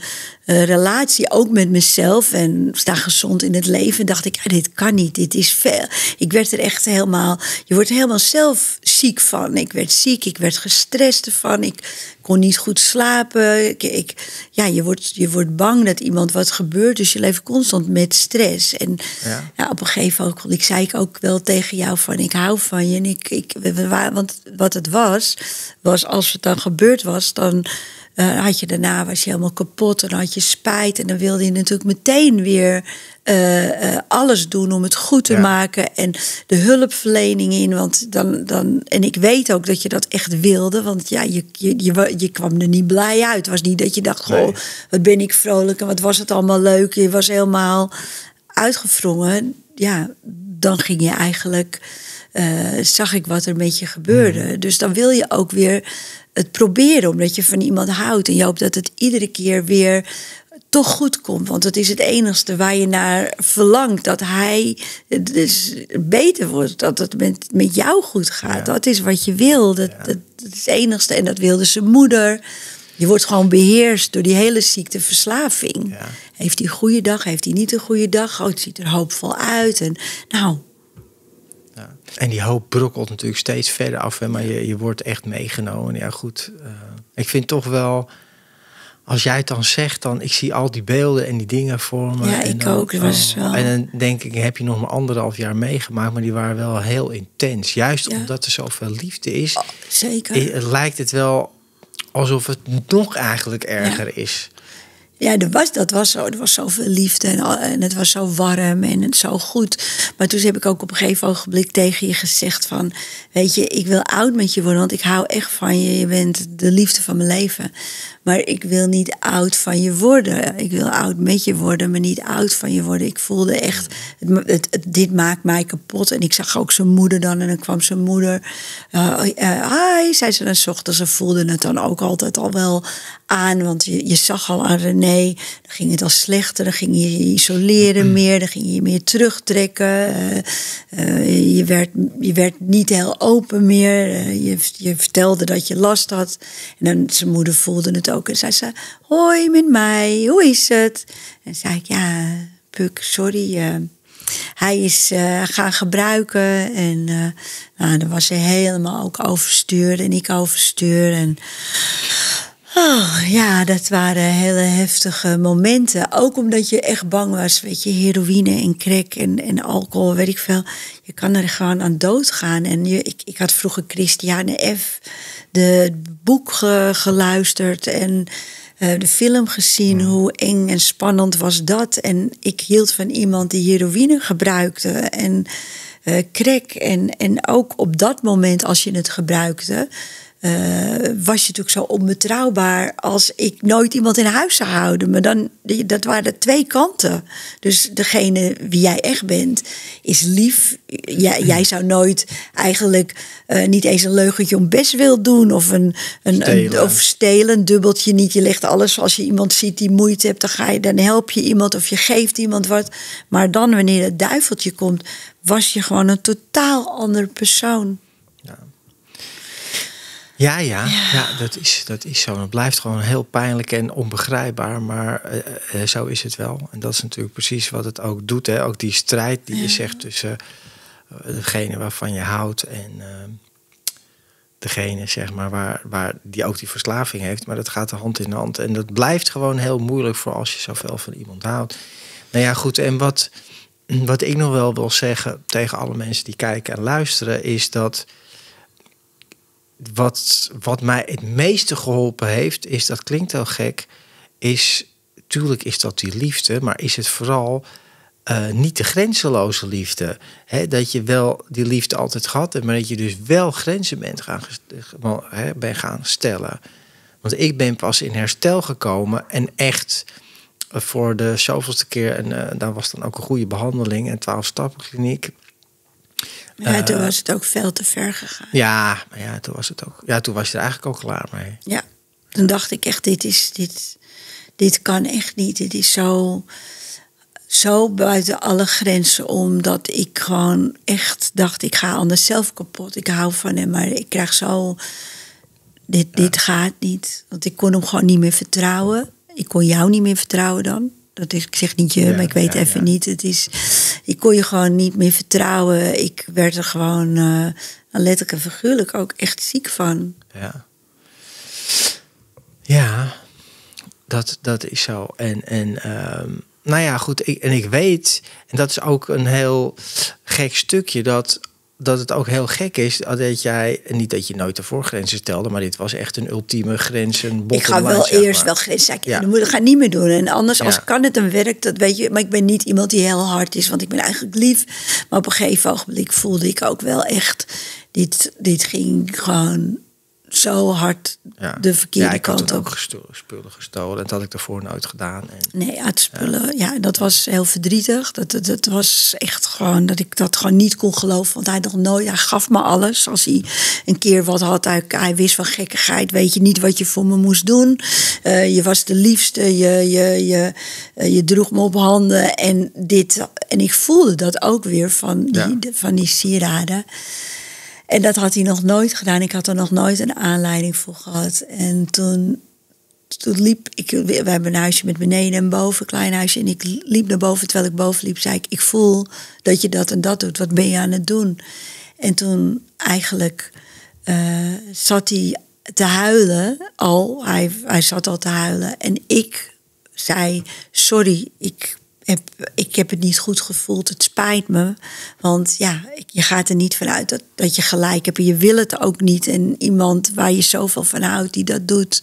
uh, relatie, ook met mezelf. En sta gezond in het leven. Dacht ik, ja, dit kan niet, dit is veel. Ik werd er echt helemaal... Je wordt helemaal zelf ziek van. Ik werd ziek, ik werd gestrest ervan. Ik kon niet goed slapen. Ik, ik, ja, je wordt, je wordt bang dat iemand wat gebeurt. Dus je leeft constant met stress. En ja. Ja, op een gegeven moment, ik zei ik ook wel tegen jou van... ik hou van je. En ik, ik, we waren, want wat het was, was als het dan gebeurd was... dan uh, had je daarna, was je helemaal kapot. En dan had je spijt. En dan wilde je natuurlijk meteen weer... Uh, uh, alles doen om het goed te ja. maken en de hulpverlening in, want dan, dan en ik weet ook dat je dat echt wilde, want ja, je, je, je, je kwam er niet blij uit. Het was niet dat je dacht, goh, nee. Wat ben ik vrolijk en wat was het allemaal leuk. Je was helemaal uitgevrongen. Ja, dan ging je eigenlijk, uh, zag ik wat er met je gebeurde. Mm. Dus dan wil je ook weer het proberen, omdat je van iemand houdt en je hoopt dat het iedere keer weer toch goed komt. Want het is het enigste waar je naar verlangt. Dat hij dus beter wordt. Dat het met, met jou goed gaat. Ja. Dat is wat je wil. Dat, ja. dat, dat is het enigste. En dat wilde zijn moeder. Je wordt gewoon beheerst door die hele ziekteverslaving. Ja. Heeft hij een goede dag? Heeft hij niet een goede dag? Oh, het ziet er hoopvol uit. En nou... Ja. En die hoop brokkelt natuurlijk steeds verder af. Hè? Maar je, je wordt echt meegenomen. Ja, goed. Uh, ik vind toch wel... Als jij het dan zegt, dan ik zie al die beelden en die dingen voor me. Ja, en ik dan, ook. Was wel... En dan denk ik, heb je nog maar anderhalf jaar meegemaakt, maar die waren wel heel intens. Juist ja. omdat er zoveel liefde is. Oh, zeker. Het lijkt het wel alsof het nog eigenlijk erger ja. is. Ja, er was, dat was zo. Er was zoveel liefde en, en het was zo warm en het zo goed. Maar toen heb ik ook op een gegeven ogenblik tegen je gezegd van... weet je, ik wil oud met je worden, want ik hou echt van je. Je bent de liefde van mijn leven. Maar ik wil niet oud van je worden. Ik wil oud met je worden, maar niet oud van je worden. Ik voelde echt, het, het, het, dit maakt mij kapot. En ik zag ook zijn moeder dan. En dan kwam zijn moeder. Uh, uh, hi, zei ze dan 's ochtends. Ze voelde het dan ook altijd al wel aan. Want je, je zag al aan René, dan ging het al slechter. Dan ging je je isoleren meer. Dan ging je je meer terugtrekken. Uh, uh, je, werd, je werd niet heel open meer. Uh, je, je vertelde dat je last had. En dan zijn moeder voelde het ook. En zei ze, hoi met mij, hoe is het? En zei ik, ja, Puk, sorry. Uh, hij is uh, gaan gebruiken. En uh, nou, dan was ze helemaal ook overstuur. En ik overstuur. En oh, ja, dat waren hele heftige momenten. Ook omdat je echt bang was. Weet je, heroïne en crack en, en alcohol, weet ik veel. Je kan er gewoon aan doodgaan. En je, ik, ik had vroeger Christiane F. de boek ge, geluisterd en uh, de film gezien. Mm. Hoe eng en spannend was dat. En ik hield van iemand die heroïne gebruikte en uh, crack. En, en ook op dat moment, als je het gebruikte... Uh, was je natuurlijk zo onbetrouwbaar als ik nooit iemand in huis zou houden. Maar dan, dat waren twee kanten. Dus degene wie jij echt bent, is lief. Jij, jij zou nooit eigenlijk uh, niet eens een leugentje om best wil doen. Of een, een, stelen. Een, of stelen, een dubbeltje niet. Je legt alles, als je iemand ziet die moeite hebt, dan, ga je, dan help je iemand of je geeft iemand wat. Maar dan, wanneer het duiveltje komt, was je gewoon een totaal andere persoon. Ja. Ja, ja, ja. ja dat, is, dat is zo. Het blijft gewoon heel pijnlijk en onbegrijpbaar, maar uh, uh, zo is het wel. En dat is natuurlijk precies wat het ook doet. Hè? Ook die strijd die ja. je zegt tussen uh, degene waarvan je houdt en uh, degene, zeg maar, waar, waar die ook die verslaving heeft. Maar dat gaat de hand in de hand. En dat blijft gewoon heel moeilijk voor als je zoveel van iemand houdt. Nou ja, goed. En wat, wat ik nog wel wil zeggen tegen alle mensen die kijken en luisteren, is dat Wat, wat mij het meeste geholpen heeft, is, dat klinkt heel gek, is, tuurlijk is dat die liefde, maar is het vooral uh, niet de grenzeloze liefde. He, dat je wel die liefde altijd gehad hebt, maar dat je dus wel grenzen bent gaan, he, bent gaan stellen. Want ik ben pas in herstel gekomen en echt voor de zoveelste keer, en uh, daar was dan ook een goede behandeling, en twaalf-stappenkliniek. Ja, toen was het ook veel te ver gegaan. Ja, maar ja, toen was het ook. Ja, toen was je er eigenlijk ook klaar mee. Ja, toen dacht ik echt, dit is, dit, dit kan echt niet. Dit is zo, zo buiten alle grenzen, omdat ik gewoon echt dacht, ik ga anders zelf kapot. Ik hou van hem, maar ik krijg zo, dit, ja. dit gaat niet. Want ik kon hem gewoon niet meer vertrouwen. ik kon jou niet meer vertrouwen dan. Dat is, ik zeg niet je, ja, maar ik weet ja, even ja. niet. Het is, ik kon je gewoon niet meer vertrouwen. Ik werd er gewoon uh, letterlijk en figuurlijk ook echt ziek van. Ja, ja dat, dat is zo. En, en um, nou ja, goed. Ik, en ik weet, en dat is ook een heel gek stukje, dat... dat het ook heel gek is dat jij... niet dat je nooit ervoor grenzen stelde... maar dit was echt een ultieme grens. Een ik ga wel zeg eerst maar. wel grenzen zeggen. Ja. Dat ga ik niet meer doen. En anders, ja. als kan het dan werkt, dat weet je. Maar ik ben niet iemand die heel hard is... want ik ben eigenlijk lief. Maar op een gegeven ogenblik voelde ik ook wel echt... dit, dit ging gewoon zo hard ja. de verkeerde ja, ik kant had op. ook gesto- spullen gestolen. En dat had ik daarvoor nooit gedaan. En, nee, uit spullen. Ja. ja, dat was heel verdrietig. Dat, dat, dat was echt gewoon dat ik dat gewoon niet kon geloven. Want hij nog nooit, hij gaf me alles. Als hij een keer wat had, hij, hij wist van gekkigheid. Weet je niet wat je voor me moest doen. Uh, je was de liefste. Je, je, je, uh, je droeg me op handen. En dit. En ik voelde dat ook weer van die, ja. de, van die sieraden. En dat had hij nog nooit gedaan. Ik had er nog nooit een aanleiding voor gehad. En toen, toen liep ik... We hebben een huisje met beneden en boven, een klein huisje. En ik liep naar boven. Terwijl ik boven liep, zei ik... ik voel dat je dat en dat doet. Wat ben je aan het doen? En toen eigenlijk uh, zat hij te huilen al. Hij, hij zat al te huilen. En ik zei... sorry, ik... Heb, ik heb het niet goed gevoeld, het spijt me. Want ja, je gaat er niet vanuit dat, dat je gelijk hebt. En je wil het ook niet. En iemand waar je zoveel van houdt die dat doet...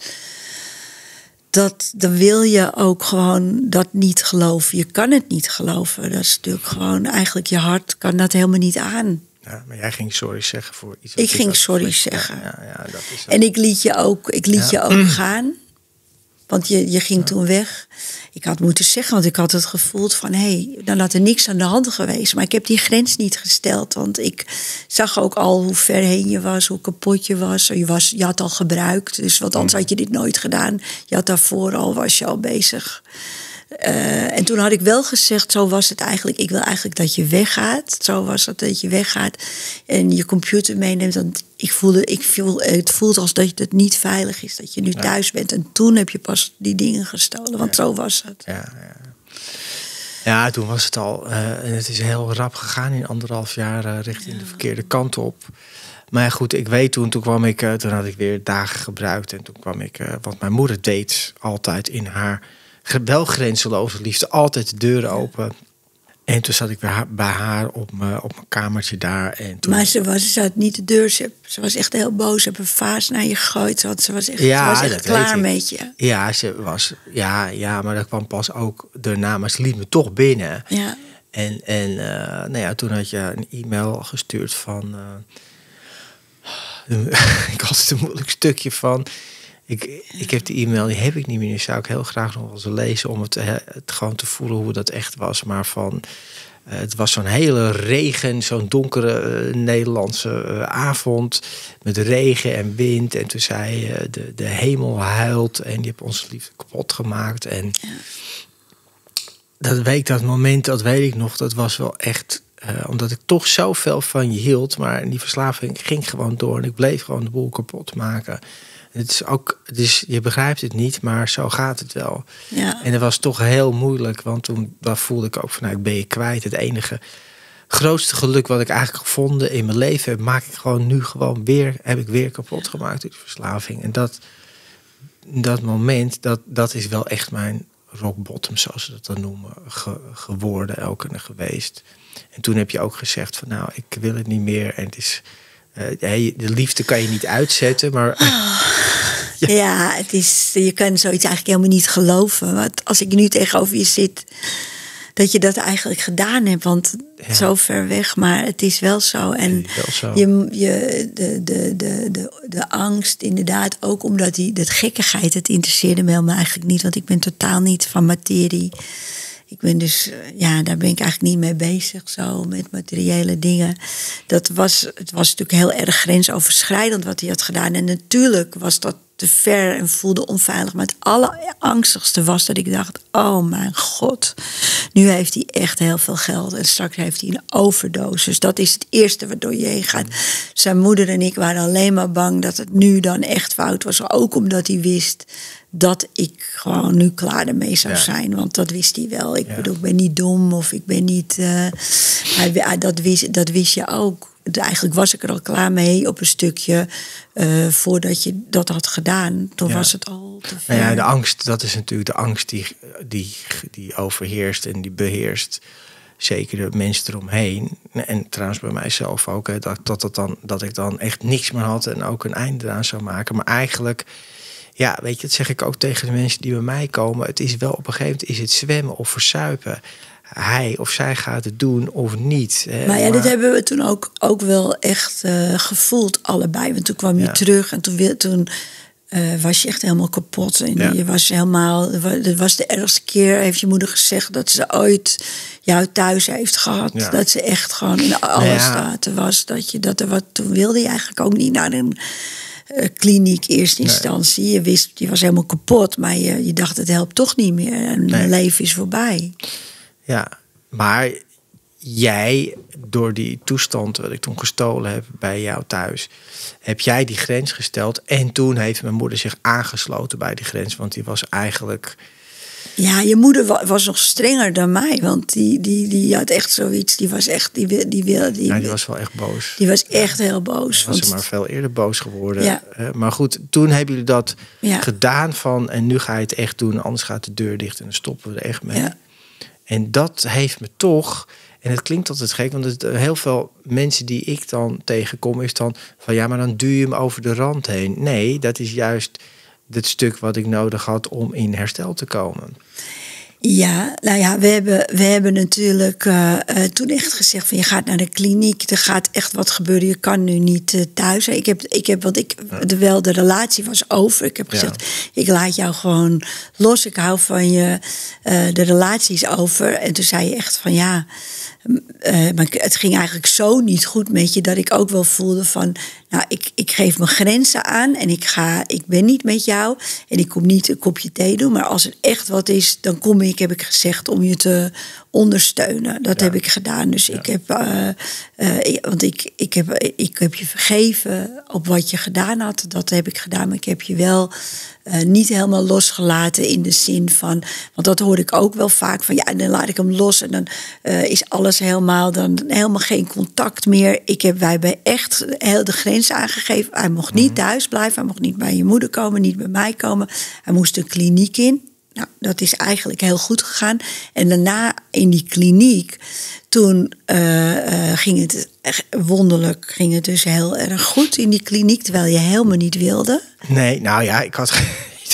Dat, dan wil je ook gewoon dat niet geloven. Je kan het niet geloven. Dat is natuurlijk gewoon... Eigenlijk je hart kan dat helemaal niet aan. Ja, maar jij ging sorry zeggen voor iets... Ik ging sorry zeggen. Ja, ja, dat is en ik liet je ook, ik liet ja. je ook gaan... Want je, je ging ja. toen weg. Ik had moeten zeggen, want ik had het gevoeld van... hé, hey, dan had er niks aan de hand geweest. Maar ik heb die grens niet gesteld. Want ik zag ook al hoe ver heen je was, hoe kapot je was. Je, was, je had al gebruikt, dus want anders had je dit nooit gedaan. Je had daarvoor al, was je al bezig. Uh, en toen had ik wel gezegd, zo was het eigenlijk... ik wil eigenlijk dat je weggaat. Zo was het, dat je weggaat en je computer meeneemt. Want ik voelde, ik voel, het voelt als dat het niet veilig is. Dat je nu ja. thuis bent. En toen heb je pas die dingen gestolen. Want ja. zo was het. Ja, ja. ja, toen was het al... Uh, en het is heel rap gegaan in anderhalf jaar... Uh, richting ja. de verkeerde kant op. Maar ja, goed, ik weet toen, toen kwam ik... Uh, toen had ik weer dagen gebruikt. En toen kwam ik... Uh, want mijn moeder deed altijd in haar... wel grenzeloze liefde, altijd de deuren open. En toen zat ik weer bij haar op mijn, op mijn kamertje daar. En toen... Maar ze was, ze had niet de deur, ze, ze was echt heel boos. Ze heeft een vaas naar je gegooid. Ze was, ze was echt, ja, ze was echt klaar met je. Ja, ze was, ja, ja, maar dat kwam pas ook daarna. Maar ze liet me toch binnen. Ja. En, en uh, nou ja, toen had je een e-mail gestuurd van... Uh, ik had het een moeilijk stukje van... Ik, ik heb die e-mail, die heb ik niet meer. Die zou ik heel graag nog wel eens lezen... om het, het gewoon te voelen hoe dat echt was. Maar van, uh, het was zo'n hele regen... zo'n donkere uh, Nederlandse uh, avond... met regen en wind. En toen zei uh, de, de hemel huilt... en die heeft ons liefde kapot gemaakt. En ja. dat week, dat moment, dat weet ik nog... dat was wel echt... Uh, omdat ik toch zoveel van je hield... maar die verslaving ging gewoon door... en ik bleef gewoon de boel kapot maken... Het is ook, het is, je begrijpt het niet, maar zo gaat het wel. Ja. En dat was toch heel moeilijk, want toen dat voelde ik ook van, nou, ik ben je kwijt. Het enige grootste geluk wat ik eigenlijk gevonden in mijn leven heb, maak ik gewoon nu gewoon weer, heb ik weer kapot gemaakt door die verslaving. En dat, dat moment, dat, dat is wel echt mijn rock bottom, zoals ze dat dan noemen, ge, geworden, elke keer geweest. En toen heb je ook gezegd van, nou, ik wil het niet meer en het is... Uh, de liefde kan je niet uitzetten, maar... Oh, ja. ja, het is, je kan zoiets eigenlijk helemaal niet geloven. Want als ik nu tegenover je zit, dat je dat eigenlijk gedaan hebt. Want ja. zo ver weg, maar het is wel zo. En wel zo. Je, je, de, de, de, de, de angst inderdaad, ook omdat die dat gekkigheid, het interesseerde me helemaal eigenlijk niet. Want ik ben totaal niet van materie. Ik ben dus, ja, daar ben ik eigenlijk niet mee bezig, zo, met materiële dingen. Dat was, het was natuurlijk heel erg grensoverschrijdend wat hij had gedaan. En natuurlijk was dat te ver en voelde onveilig. Maar het allerangstigste was dat ik dacht, oh mijn god, nu heeft hij echt heel veel geld. En straks heeft hij een overdosis. Dat is het eerste waardoor je heen gaat. Zijn moeder en ik waren alleen maar bang dat het nu dan echt fout was. Ook omdat hij wist dat ik gewoon nu klaar ermee zou Ja. zijn. Want dat wist hij wel. Ik Ja. bedoel, ik ben niet dom of ik ben niet... Uh, hij, dat, wist, dat wist je ook. Eigenlijk was ik er al klaar mee op een stukje uh, voordat je dat had gedaan. Toen ja. was het al te ver. Nou ja, de angst, dat is natuurlijk de angst die, die, die overheerst en die beheerst. Zeker de mensen eromheen. En trouwens bij mijzelf ook. Hè, dat, dat, dat, dan, dat ik dan echt niks meer had en ook een einde eraan zou maken. Maar eigenlijk, ja, weet je, dat zeg ik ook tegen de mensen die bij mij komen. Het is wel op een gegeven moment is het zwemmen of versuipen. Hij of zij gaat het doen of niet. Hè. Maar ja, maar... dat hebben we toen ook, ook wel echt uh, gevoeld, allebei. Want toen kwam je ja. terug en toen, toen uh, was je echt helemaal kapot. En ja. je was helemaal, dat was de ergste keer, heeft je moeder gezegd, dat ze ooit jou thuis heeft gehad. Ja. Dat ze echt gewoon in alle ja. staten was. Dat je, dat er wat, toen wilde je eigenlijk ook niet naar een uh, kliniek eerste instantie. Nee. Je wist, je was helemaal kapot, maar je, je dacht, het helpt toch niet meer. En nee. mijn leven is voorbij. Ja, maar jij, door die toestand wat ik toen gestolen heb bij jou thuis, heb jij die grens gesteld. En toen heeft mijn moeder zich aangesloten bij die grens. Want die was eigenlijk... Ja, je moeder was nog strenger dan mij. Want die, die, die had echt zoiets. Die was echt... Die, die, die, die, die, ja, die was wel echt boos. Die was echt heel boos. Was want... ze maar veel eerder boos geworden. Ja. Maar goed, toen hebben jullie dat ja. gedaan van... en nu ga je het echt doen, anders gaat de deur dicht... en dan stoppen we er echt mee. Ja. En dat heeft me toch... En het klinkt altijd gek, want het, heel veel mensen die ik dan tegenkom... is dan van, ja, maar dan duw je hem over de rand heen. Nee, dat is juist het stuk wat ik nodig had om in herstel te komen. Ja, nou ja, we hebben, we hebben natuurlijk uh, uh, toen echt gezegd van je gaat naar de kliniek, er gaat echt wat gebeuren, je kan nu niet uh, thuis. Ik heb, ik heb, want ik, ja. terwijl de relatie was over, ik heb gezegd, ja. ik laat jou gewoon los, ik hou van je, uh, de relatie is over. En toen zei je echt van ja, uh, maar het ging eigenlijk zo niet goed met je, dat ik ook wel voelde van, nou, ik, ik geef mijn grenzen aan en ik ga, ik ben niet met jou en ik kom niet een kopje thee doen, maar als er echt wat is, dan kom ik, heb ik gezegd, om je te ondersteunen. Dat ja. heb ik gedaan. Dus ja. ik heb, uh, uh, ik, want ik, ik, heb, ik heb je vergeven op wat je gedaan had. Dat heb ik gedaan, maar ik heb je wel uh, niet helemaal losgelaten in de zin van, want dat hoor ik ook wel vaak van, ja, dan laat ik hem los en dan uh, is alles helemaal, dan helemaal geen contact meer. Ik heb, wij hebben echt heel de grens aangegeven. Hij mocht niet thuis blijven, hij mocht niet bij je moeder komen, niet bij mij komen. Hij moest de kliniek in. Nou, dat is eigenlijk heel goed gegaan. En daarna in die kliniek, toen uh, uh, ging het wonderlijk, ging het dus heel erg goed in die kliniek, terwijl je helemaal niet wilde. Nee, nou ja, ik had,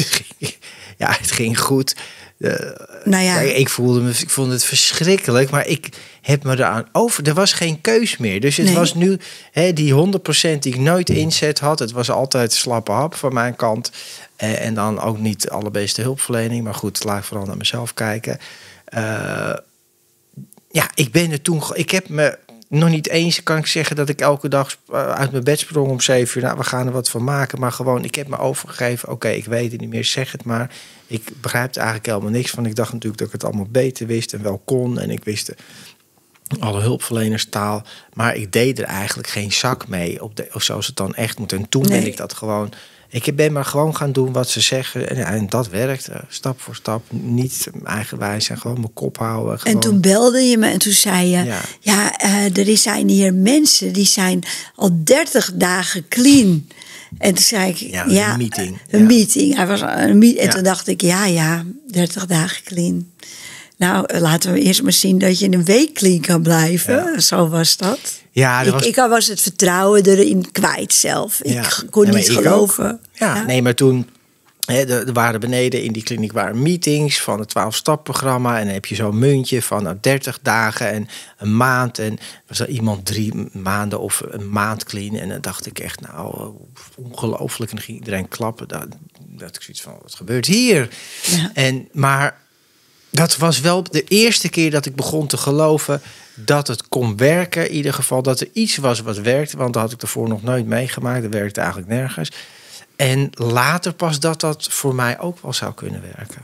ja, het ging goed. Uh, nou ja. Ik voelde me, ik vond het verschrikkelijk, maar ik heb me eraan over. Er was geen keus meer. Dus het nee. was nu hè, die honderd procent die ik nooit inzet had. Het was altijd slappe hap van mijn kant. Uh, en dan ook niet de allerbeste hulpverlening. Maar goed, laat ik vooral naar mezelf kijken. Uh, ja, ik ben er toen... Ik heb me nog niet eens, kan ik zeggen, dat ik elke dag uit mijn bed sprong om zeven uur. Nou, we gaan er wat van maken. Maar gewoon, ik heb me overgegeven. Oké, okay, ik weet het niet meer, zeg het maar. Ik begrijp er eigenlijk helemaal niks van. Ik dacht natuurlijk dat ik het allemaal beter wist en wel kon. En ik wist alle hulpverlenerstaal. Maar ik deed er eigenlijk geen zak mee. Op de, of zoals het dan echt moet. En toen nee. ben ik dat gewoon... Ik ben maar gewoon gaan doen wat ze zeggen. En, en dat werkt, stap voor stap. Niet eigenwijs en gewoon mijn kop houden. Gewoon. En toen belde je me en toen zei je... Ja, ja uh, er zijn hier mensen die zijn al dertig dagen clean. En toen zei ik... Ja, ja een meeting. Een ja. meeting. Hij was een meet- en ja. toen dacht ik, ja, ja, dertig dagen clean. Nou, laten we eerst maar zien dat je een week clean kan blijven. Ja. Zo was dat. Ja, ik, was... ik was het vertrouwen erin kwijt zelf. Ja. Ik kon ja, niet ik geloven. Ja, ja, nee, maar toen... Hè, er waren beneden in die kliniek waren meetings van het twaalf-stap-programma. En dan heb je zo'n muntje van nou, dertig dagen en een maand. En was er iemand drie maanden of een maand clean. En dan dacht ik echt, nou, ongelooflijk. En dan ging iedereen klappen. Dat, dat ik zoiets van, wat gebeurt hier? Ja. En, maar dat was wel de eerste keer dat ik begon te geloven dat het kon werken. In ieder geval dat er iets was wat werkte. Want dat had ik ervoor nog nooit meegemaakt. Dat werkte eigenlijk nergens. En later pas dat dat voor mij ook wel zou kunnen werken.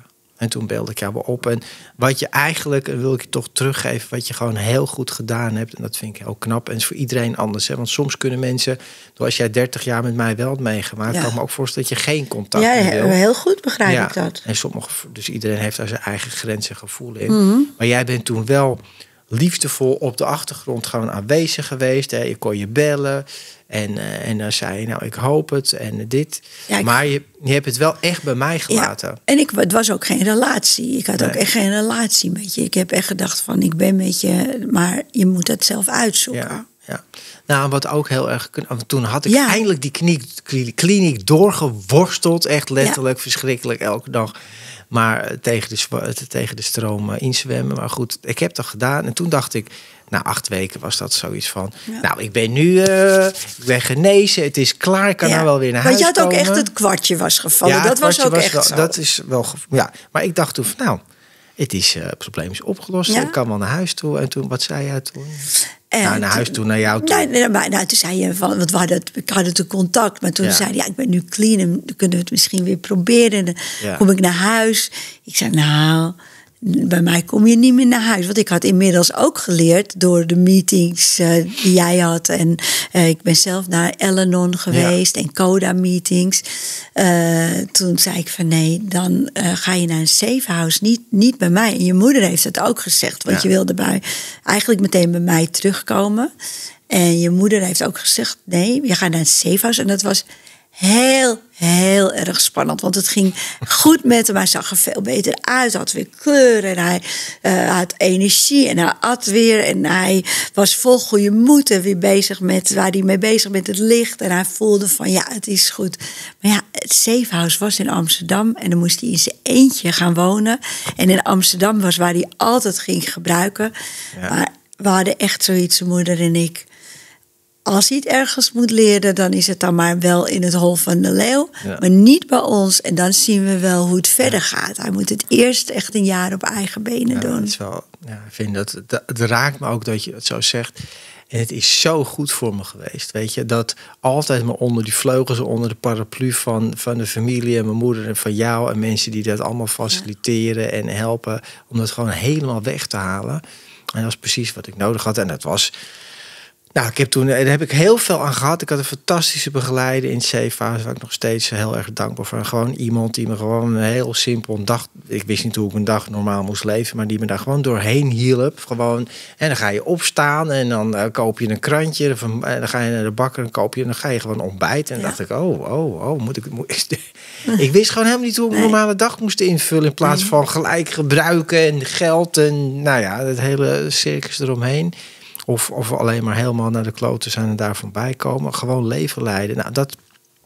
En toen belde ik jou wel op. En wat je eigenlijk, wil ik je toch teruggeven, wat je gewoon heel goed gedaan hebt. En dat vind ik heel knap. En het is voor iedereen anders. Hè? Want soms kunnen mensen, zoals jij dertig jaar met mij wel hebt meegemaakt, ja. kan ik me ook voorstellen dat je geen contact ja, meer wil. Ja, heel goed begrijp ja. ik dat. En sommige, dus iedereen heeft daar zijn eigen grenzen en gevoelen in. Mm-hmm. Maar jij bent toen wel liefdevol op de achtergrond gewoon aanwezig geweest. Hè? Je kon je bellen. En, uh, en dan zei je, nou, ik hoop het en dit. Ja, ik... Maar je, je hebt het wel echt bij mij gelaten. Ja, en ik, het was ook geen relatie. Ik had nee. ook echt geen relatie met je. Ik heb echt gedacht van, ik ben met je, maar je moet het zelf uitzoeken. Ja, ja. Nou, wat ook heel erg... Toen had ik ja. eindelijk die kliniek, kliniek doorgeworsteld. Echt letterlijk, ja. verschrikkelijk, elke dag. Maar tegen de, tegen de stroom inzwemmen. Maar goed, ik heb dat gedaan. En toen dacht ik, na acht weken was dat zoiets van... Ja. Nou, ik ben nu uh, ik ben genezen, het is klaar, ik kan ja. nou wel weer naar huis komen. Maar je had ook echt het kwartje was gevallen. Ja, dat was ook was echt wel, zo. Dat is wel... Ja, maar ik dacht toen van, nou, het, is, uh, het probleem is opgelost. Ja. Ik kan wel naar huis toe. En toen, wat zei jij toen? En nou, naar huis toe, naar jou toe. Nee, nee, maar nou, toen zei je van, want we hadden, we hadden toen contact, maar toen ja. zei je, ja, ik ben nu clean en dan kunnen we het misschien weer proberen. En dan ja. kom ik naar huis. Ik zei, nou, bij mij kom je niet meer naar huis. Want ik had inmiddels ook geleerd door de meetings uh, die jij had. En uh, ik ben zelf naar Al-Anon geweest ja. en Coda-meetings. Uh, toen zei ik van nee, dan uh, ga je naar een safe house. Niet, niet bij mij. En je moeder heeft het ook gezegd. Want ja. je wilde bij, eigenlijk meteen bij mij terugkomen. En je moeder heeft ook gezegd, nee, je gaat naar een safe house. En dat was heel, heel erg spannend. Want het ging goed met hem. Hij zag er veel beter uit. Hij had weer kleur. En hij uh, had energie. En hij at weer. En hij was vol goede moed. En weer bezig met waar hij mee bezig met het licht. En hij voelde van ja, het is goed. Maar ja, het safe house was in Amsterdam. En dan moest hij in zijn eentje gaan wonen. En in Amsterdam was waar hij altijd ging gebruiken. Ja. Maar we hadden echt zoiets, zijn moeder en ik. Als hij het ergens moet leren, dan is het dan maar wel in het Hol van de Leeuw. Ja. Maar niet bij ons. En dan zien we wel hoe het verder ja. gaat. Hij moet het eerst echt een jaar op eigen benen ja, doen. Het, is wel, ja, ik vind dat, dat, het raakt me ook dat je het zo zegt. En het is zo goed voor me geweest. Weet je, dat altijd maar onder die vleugels, onder de paraplu van, van de familie en mijn moeder en van jou. En mensen die dat allemaal faciliteren ja. en helpen. Om dat gewoon helemaal weg te halen. En dat is precies wat ik nodig had. En dat was... Nou, ik heb toen, daar heb ik heel veel aan gehad. Ik had een fantastische begeleider in C V A, waar ik nog steeds heel erg dankbaar voor. Gewoon iemand die me gewoon een heel simpel een dag... Ik wist niet hoe ik een dag normaal moest leven, maar die me daar gewoon doorheen hielp. Gewoon, en dan ga je opstaan en dan uh, koop je een krantje. En dan ga je naar de bakker en koop je en dan ga je gewoon ontbijten. En dan ja. dacht ik, oh, oh, oh, moet ik... Moet, ik wist gewoon helemaal niet hoe ik een normale dag moest invullen. In plaats van gelijk gebruiken en geld en nou ja, het hele circus eromheen. Of, of alleen maar helemaal naar de kloten zijn en daarvan bijkomen. Gewoon leven leiden. Nou, dat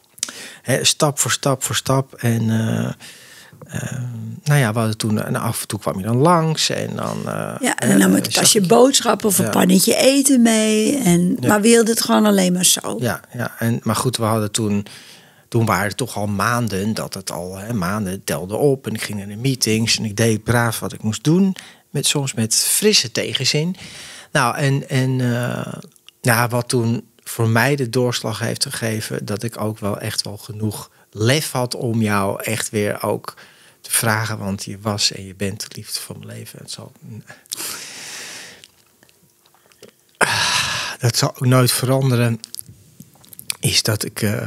he, stap voor stap voor stap. En uh, uh, nou ja, we hadden toen, en af en toe kwam je dan langs. En dan, uh, ja, en dan nam ik een tasje boodschappen of een ja. pannetje eten mee. En, ja. Maar we hielden het gewoon alleen maar zo. Ja, ja en, maar goed, we hadden toen... Toen waren het toch al maanden dat het al, hè, maanden telde op. En ik ging naar de meetings en ik deed braaf wat ik moest doen. Met, soms met frisse tegenzin. Nou, en, en uh, ja, wat toen voor mij de doorslag heeft gegeven... dat ik ook wel echt wel genoeg lef had om jou echt weer ook te vragen. Want je was en je bent de liefde van mijn leven. Het zal, dat zal ook nooit veranderen. Is dat ik... Uh,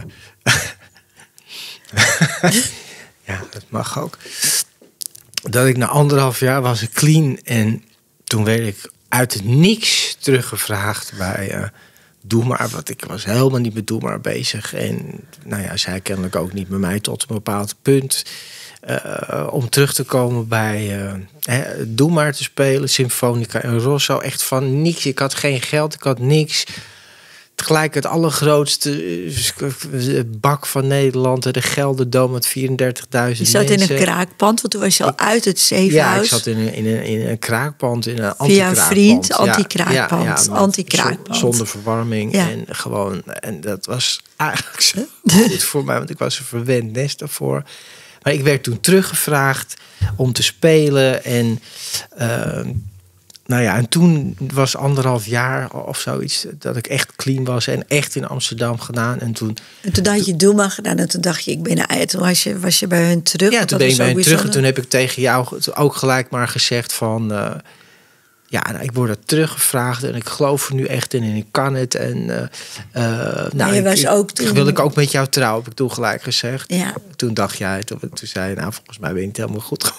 ja, dat mag ook. Dat ik na anderhalf jaar was ik clean en toen werd ik uit het niks teruggevraagd bij uh, Doe Maar. Want ik was helemaal niet met Doe Maar bezig. En nou ja, zij kennelijk ook niet met mij tot een bepaald punt. Uh, om terug te komen bij uh, hè, Doe Maar te spelen, Symfonica en Rosso. Echt van niks. Ik had geen geld, ik had niks. Tegelijk het allergrootste bak van Nederland. De Gelderdoom met vierendertigduizend mensen. Je zat mensen. in een kraakpand, want toen was je al uit het zevenhuis. Ja, ik zat in een, in een, in een kraakpand. In een Via een vriend, anti-kraakpand. Ja, ja, ja, anti-kraakpand. Zonder verwarming. Ja. En gewoon, en dat was eigenlijk zo goed voor mij, want ik was een verwend nest daarvoor. Maar ik werd toen teruggevraagd om te spelen. En uh, nou ja, en toen was anderhalf jaar of zoiets dat ik echt clean was en echt in Amsterdam gedaan. En toen, en toen had je Doema gedaan en toen dacht je, ik ben uit. Toen was je, was je bij hun terug. Ja, toen ben ik bij hun terug en toen heb ik tegen jou ook gelijk maar gezegd van, uh, ja, nou, ik word er teruggevraagd en ik geloof er nu echt in en ik kan het. En uh, uh, nou, je was ik, ook toen... wil ik ook met jou trouwen, heb ik toen gelijk gezegd. Ja. Toen dacht jij, toen, toen zei je, nou, volgens mij ben je niet helemaal goed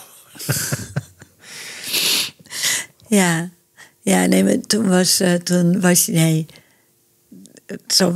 Ja, ja, nee, maar toen was, uh, toen was je, nee, zo,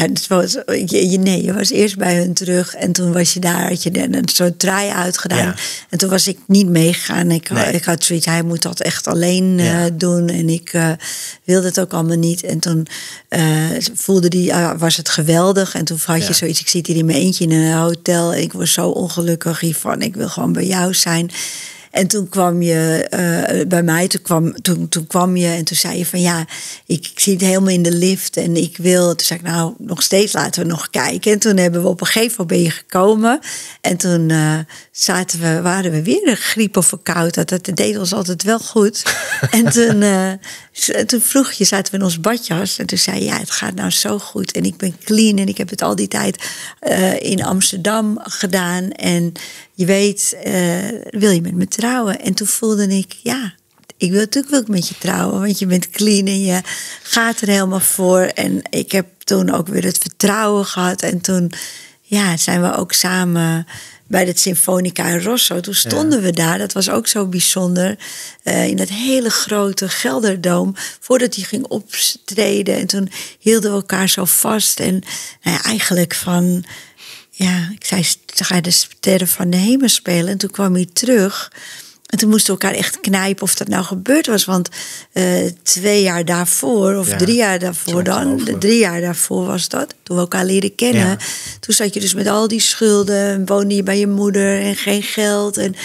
je, nee, je was eerst bij hun terug en toen was je daar, had je een soort try-out gedaan. Ja. En toen was ik niet meegegaan. Ik, nee. ik had zoiets, hij moet dat echt alleen ja. uh, doen en ik uh, wilde het ook allemaal niet. En toen uh, voelde die, uh, was het geweldig en toen had je ja. zoiets, ik zit hier in mijn eentje in een hotel en ik was zo ongelukkig hiervan, ik wil gewoon bij jou zijn. En toen kwam je uh, bij mij, toen kwam, toen, toen kwam je en toen zei je van ja, ik, ik zie het helemaal in de lift en ik wil. Toen zei ik nou, nog steeds laten we nog kijken. En toen hebben we op een gegeven moment ben je gekomen. En toen uh, zaten we, waren we weer een griep of verkoudheid. Dat deed ons altijd wel goed. En toen, uh, toen vroeg je, zaten we in ons badjas. En toen zei je, ja, het gaat nou zo goed. En ik ben clean en ik heb het al die tijd uh, in Amsterdam gedaan. En je weet, uh, wil je met me trouwen? En toen voelde ik, ja, ik wil natuurlijk wil ik met je trouwen. Want je bent clean en je gaat er helemaal voor. En ik heb toen ook weer het vertrouwen gehad. En toen ja, zijn we ook samen bij het Sinfonica in Rosso. Toen stonden ja. we daar, dat was ook zo bijzonder. Uh, in dat hele grote Gelderdoom. Voordat hij ging optreden. En toen hielden we elkaar zo vast. En nou ja, eigenlijk van... Ja, ik zei, ga je de Sterren van de Hemel spelen? En toen kwam hij terug. En toen moesten we elkaar echt knijpen of dat nou gebeurd was. Want uh, twee jaar daarvoor, of ja, drie jaar daarvoor dan... De, drie jaar daarvoor was dat, toen we elkaar leren kennen. Ja. Toen zat je dus met al die schulden. Woonde je bij je moeder en geen geld. En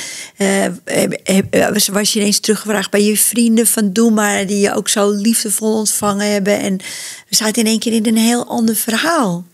uh, was je ineens teruggevraagd bij je vrienden van Doe maar... die je ook zo liefdevol ontvangen hebben. En we zaten in één keer in een heel ander verhaal.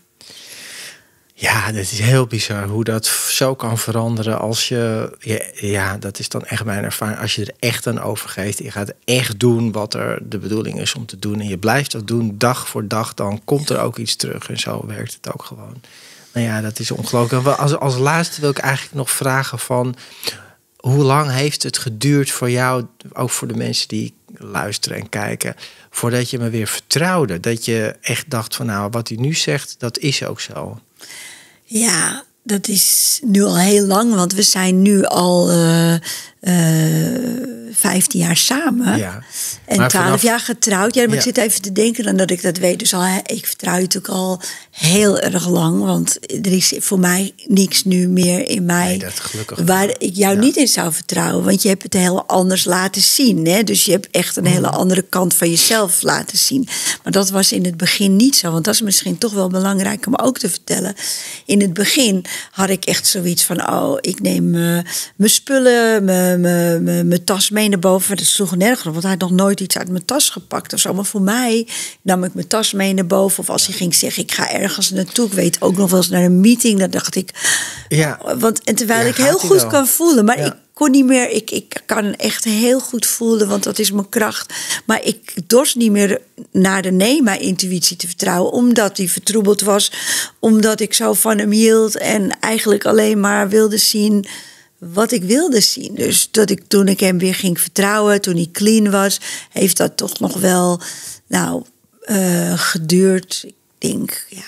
Ja, dat is heel bizar hoe dat zo kan veranderen als je... Ja, ja, dat is dan echt mijn ervaring. Als je er echt aan overgeeft, je gaat echt doen wat er de bedoeling is om te doen... en je blijft dat doen dag voor dag, dan komt er ook iets terug. En zo werkt het ook gewoon. Nou ja, dat is ongelooflijk. Als, als laatste wil ik eigenlijk nog vragen van... hoe lang heeft het geduurd voor jou, ook voor de mensen die luisteren en kijken... voordat je me weer vertrouwde? Dat je echt dacht van nou, wat hij nu zegt, dat is ook zo. Ja, dat is nu al heel lang, want we zijn nu al uh, uh, vijftien jaar samen. Ja. En twaalf vanaf... jaar getrouwd. Ja, maar ja. Ik zit even te denken dan dat ik dat weet. Dus al, ik vertrouw je natuurlijk al heel erg lang. Want er is voor mij niks nu meer in mij nee, dat gelukkig waar ik jou ja. niet in zou vertrouwen. Want je hebt het heel anders laten zien. Hè? Dus je hebt echt een hele andere kant van jezelf laten zien. Maar dat was in het begin niet zo. Want dat is misschien toch wel belangrijk om ook te vertellen. In het begin had ik echt zoiets van... oh, ik neem uh, mijn spullen, mijn tas mee naar boven. Dat sloeg nergens op, want hij had nog nooit iets uit mijn tas gepakt of zo. Maar voor mij nam ik mijn tas mee naar boven. Of als hij ging zeggen, ik ga ergens naartoe. Ik weet ook nog wel eens naar een meeting. Dan dacht ik... Ja. Want, en terwijl ja, ik heel goed wel. kan voelen. Maar ja. ik kon niet meer... Ik, ik kan echt heel goed voelen, want dat is mijn kracht. Maar ik dorst niet meer naar de nee, mijn intuïtie te vertrouwen. Omdat die vertroebeld was. Omdat ik zo van hem hield. En eigenlijk alleen maar wilde zien... wat ik wilde zien. Dus dat ik, toen ik hem weer ging vertrouwen, toen hij clean was, heeft dat toch nog wel nou, uh, geduurd. Ik denk, ja...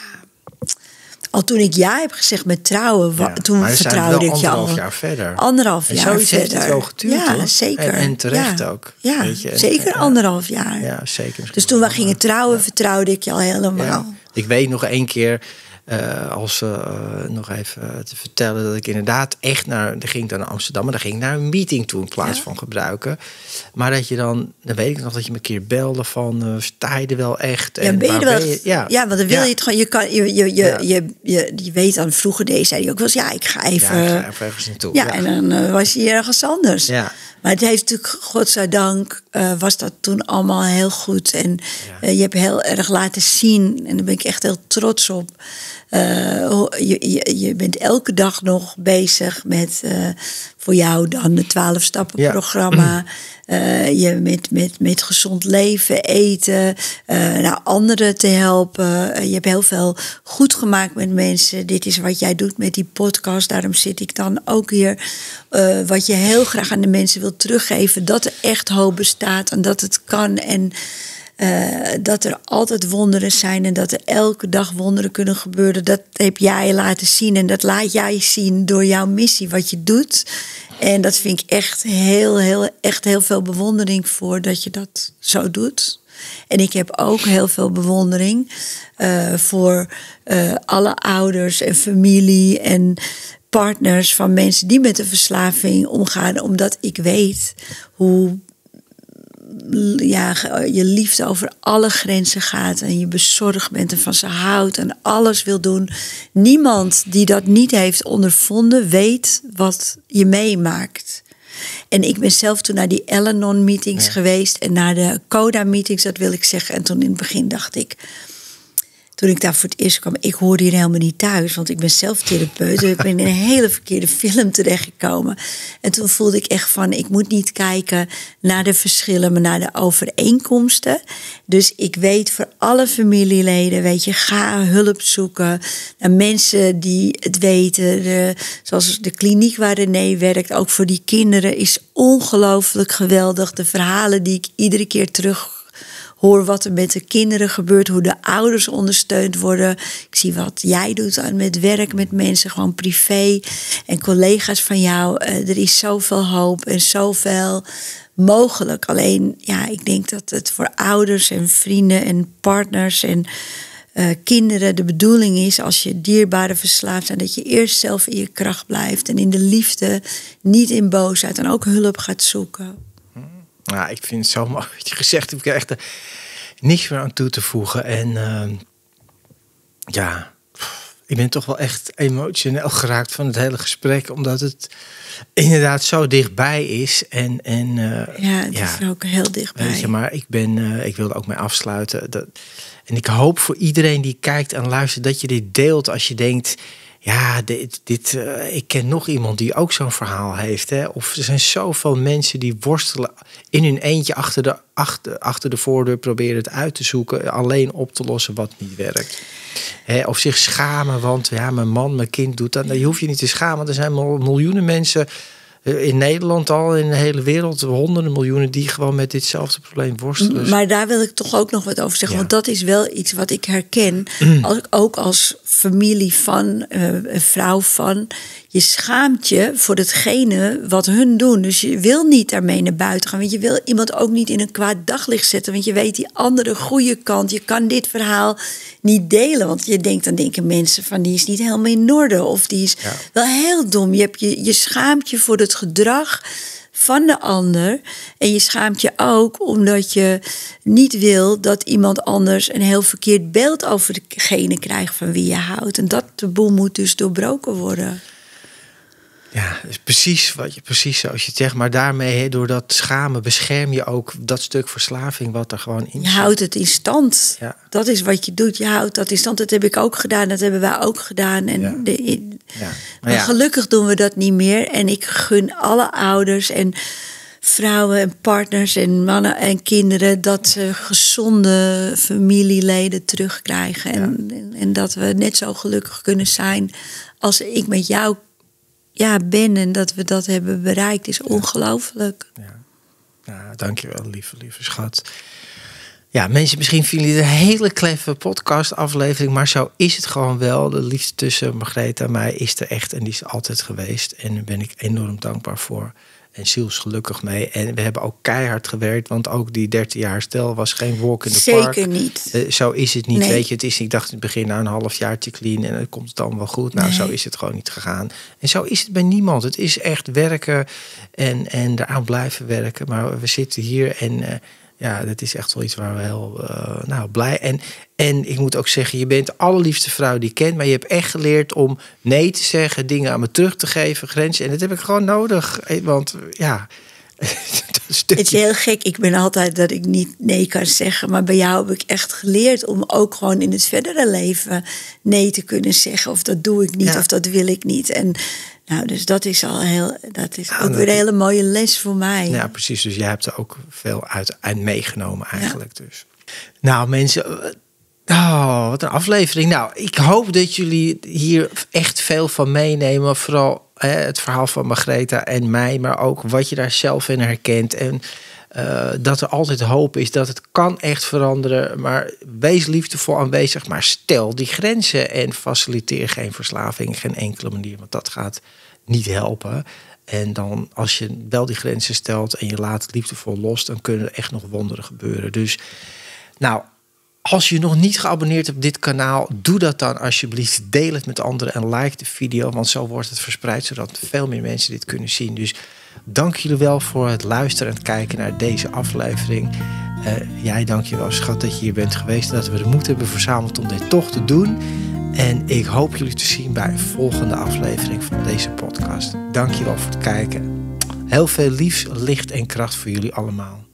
Al toen ik ja heb gezegd met trouwen, ja, toen vertrouwde ik je al. Anderhalf jaar verder. Anderhalf en jaar zoiets verder. heeft het wel geduurd, ja, hoor. Zeker. En, en terecht ja. ook. Ja, weet je. En, zeker en, anderhalf jaar. Ja, zeker. Dus toen we gingen trouwen, ja. vertrouwde ik je al helemaal. Ja. Ik weet nog één keer... Uh, als uh, nog even te vertellen dat ik inderdaad echt naar... Dan ging ik dan naar Amsterdam, maar dan ging ik naar een meeting toe in plaats ja. van gebruiken. Maar dat je dan... Dan weet ik nog dat je me een keer belde van... Uh, sta je er wel echt? Ja, en ben je er wel, ben je, ja. ja, want dan wil ja. je het gewoon... Je, kan, je, je, je, ja. je, je, je weet dan vroeger deze zei hij ook wel eens... Ja, ik ga even... Ja, ik ga even ergens naartoe. Ja, ja. en dan uh, was hij ergens anders. Ja. Maar het heeft natuurlijk, godzijdank, uh, was dat toen allemaal heel goed. En ja. uh, je hebt heel erg laten zien, en daar ben ik echt heel trots op... Uh, je, je, je bent elke dag nog bezig met uh, voor jou dan het twaalf stappen ja. programma. Uh, je met, met, met gezond leven, eten, uh, nou, anderen te helpen. Uh, je hebt heel veel goed gemaakt met mensen. Dit is wat jij doet met die podcast. Daarom zit ik dan ook hier. Uh, wat je heel graag aan de mensen wilt teruggeven. Dat er echt hoop bestaat en dat het kan. En uh, dat er altijd wonderen zijn. En dat er elke dag wonderen kunnen gebeuren. Dat heb jij laten zien. En dat laat jij zien door jouw missie. Wat je doet. En dat vind ik echt heel, heel, echt heel veel bewondering voor dat je dat zo doet. En ik heb ook heel veel bewondering uh, voor uh, alle ouders en familie en partners van mensen die met een verslaving omgaan. Omdat ik weet hoe ja, je liefde over alle grenzen gaat. En je bezorgd bent en van ze houdt en alles wil doen. Niemand die dat niet heeft ondervonden weet wat je meemaakt. En ik ben zelf toen naar die Al-Anon meetings ja. geweest. En naar de Coda meetings, dat wil ik zeggen. En toen in het begin dacht ik, toen ik daar voor het eerst kwam, ik hoorde hier helemaal niet thuis. Want ik ben zelf therapeut. Dus ik ben in een hele verkeerde film terechtgekomen. En toen voelde ik echt van, ik moet niet kijken naar de verschillen, maar naar de overeenkomsten. Dus ik weet voor alle familieleden, weet je, ga hulp zoeken naar mensen die het weten. De, zoals de kliniek waar René werkt, ook voor die kinderen, is ongelooflijk geweldig. De verhalen die ik iedere keer terug hoor wat er met de kinderen gebeurt, hoe de ouders ondersteund worden. Ik zie wat jij doet aan met werk met mensen, gewoon privé. En collega's van jou. Uh, er is zoveel hoop en zoveel mogelijk. Alleen, ja, ik denk dat het voor ouders en vrienden en partners en uh, kinderen de bedoeling is, als je dierbaren verslaafd zijn, dat je eerst zelf in je kracht blijft en in de liefde, niet in boosheid, en ook hulp gaat zoeken. Ja, ik vind het zo mooi wat je gezegd hebt. Ik heb echt er niks meer aan toe te voegen. En uh, ja, ik ben toch wel echt emotioneel geraakt van het hele gesprek. Omdat het inderdaad zo dichtbij is. En, en, uh, ja, het ja, is ook heel dichtbij. Weet je, maar ik, ben, uh, ik wil er ook mee afsluiten. Dat, en ik hoop voor iedereen die kijkt en luistert dat je dit deelt als je denkt, ja, dit, dit, uh, ik ken nog iemand die ook zo'n verhaal heeft. Hè? Of er zijn zoveel mensen die worstelen in hun eentje achter de, achter, achter de voordeur, proberen het uit te zoeken, alleen op te lossen wat niet werkt. Hè? Of zich schamen, want ja, mijn man, mijn kind doet dat. Nou, je hoeft je niet te schamen. Er zijn miljoenen mensen in Nederland al, in de hele wereld, honderden miljoenen die gewoon met ditzelfde probleem worstelen. Maar daar wil ik toch ook nog wat over zeggen. Ja. Want dat is wel iets wat ik herken. Als, ook als familie van, uh, een vrouw van. Je schaamt je voor hetgene wat hun doen. Dus je wil niet daarmee naar buiten gaan. Want je wil iemand ook niet in een kwaad daglicht zetten. Want je weet die andere goede kant. Je kan dit verhaal niet delen. Want je denkt, dan denken mensen van, die is niet helemaal in orde. Of die is ja. wel heel dom. Je, hebt je, je schaamt je voor het gedrag van de ander. En je schaamt je ook omdat je niet wil dat iemand anders een heel verkeerd beeld over degene krijgt van wie je houdt. En dat taboe moet dus doorbroken worden. Ja, is precies wat je precies zoals je het zegt. Maar daarmee, he, door dat schamen, bescherm je ook dat stuk verslaving wat er gewoon in zit. Je houdt het in stand. Ja. Dat is wat je doet. Je houdt dat in stand. Dat heb ik ook gedaan. Dat hebben wij ook gedaan. En ja. de, in, ja. Maar, maar ja. gelukkig doen we dat niet meer. En ik gun alle ouders en vrouwen en partners en mannen en kinderen dat ze gezonde familieleden terugkrijgen. En, ja. en, en dat we net zo gelukkig kunnen zijn als ik met jou ja, ben en dat we dat hebben bereikt is ongelooflijk. Ja. Ja, dankjewel, lieve, lieve schat. Ja, mensen, misschien vinden jullie het een hele kleffe podcast-aflevering, maar zo is het gewoon wel. De liefde tussen Margrethe en mij is er echt en die is altijd geweest. En daar ben ik enorm dankbaar voor. En zielsgelukkig mee. En we hebben ook keihard gewerkt, want ook die dertien jaar stel was geen walk in the Zeker park. Zeker niet. Uh, zo is het niet, nee. weet je. Het is, ik dacht in het begin, nou een half jaartje clean en dan komt het allemaal wel goed. Nou, nee. Zo is het gewoon niet gegaan. En zo is het bij niemand. Het is echt werken en, en eraan blijven werken. Maar we zitten hier en uh, ja, dat is echt wel iets waar we heel uh, nou, blij. En, en ik moet ook zeggen, je bent de allerliefste vrouw die ik ken, maar je hebt echt geleerd om nee te zeggen, dingen aan me terug te geven, grenzen. En dat heb ik gewoon nodig. Want ja, stukje. Het is heel gek. Ik ben altijd dat ik niet nee kan zeggen. Maar bij jou heb ik echt geleerd om ook gewoon in het verdere leven nee te kunnen zeggen. Of dat doe ik niet, Ja. of dat wil ik niet. En nou, dus dat is al heel, dat is Ja, ook dat- weer een hele mooie les voor mij. Ja, precies. Dus jij hebt er ook veel uit, uit meegenomen eigenlijk. Ja. Dus. Nou, mensen. Oh, wat een aflevering. Nou, ik hoop dat jullie hier echt veel van meenemen. Vooral hè, het verhaal van Margreta en mij. Maar ook wat je daar zelf in herkent. En uh, dat er altijd hoop is. Dat het kan echt veranderen. Maar wees liefdevol aanwezig. Maar stel die grenzen. En faciliteer geen verslaving. Geen enkele manier. Want dat gaat niet helpen. En dan als je wel die grenzen stelt. En je laat het liefdevol los. Dan kunnen er echt nog wonderen gebeuren. Dus nou... Als je nog niet geabonneerd hebt op dit kanaal, doe dat dan alsjeblieft. Deel het met anderen en like de video, want zo wordt het verspreid, zodat veel meer mensen dit kunnen zien. Dus dank jullie wel voor het luisteren en het kijken naar deze aflevering. Uh, jij dank je wel, schat, dat je hier bent geweest en dat we de moed hebben verzameld om dit toch te doen. En ik hoop jullie te zien bij een volgende aflevering van deze podcast. Dank je wel voor het kijken. Heel veel liefs, licht en kracht voor jullie allemaal.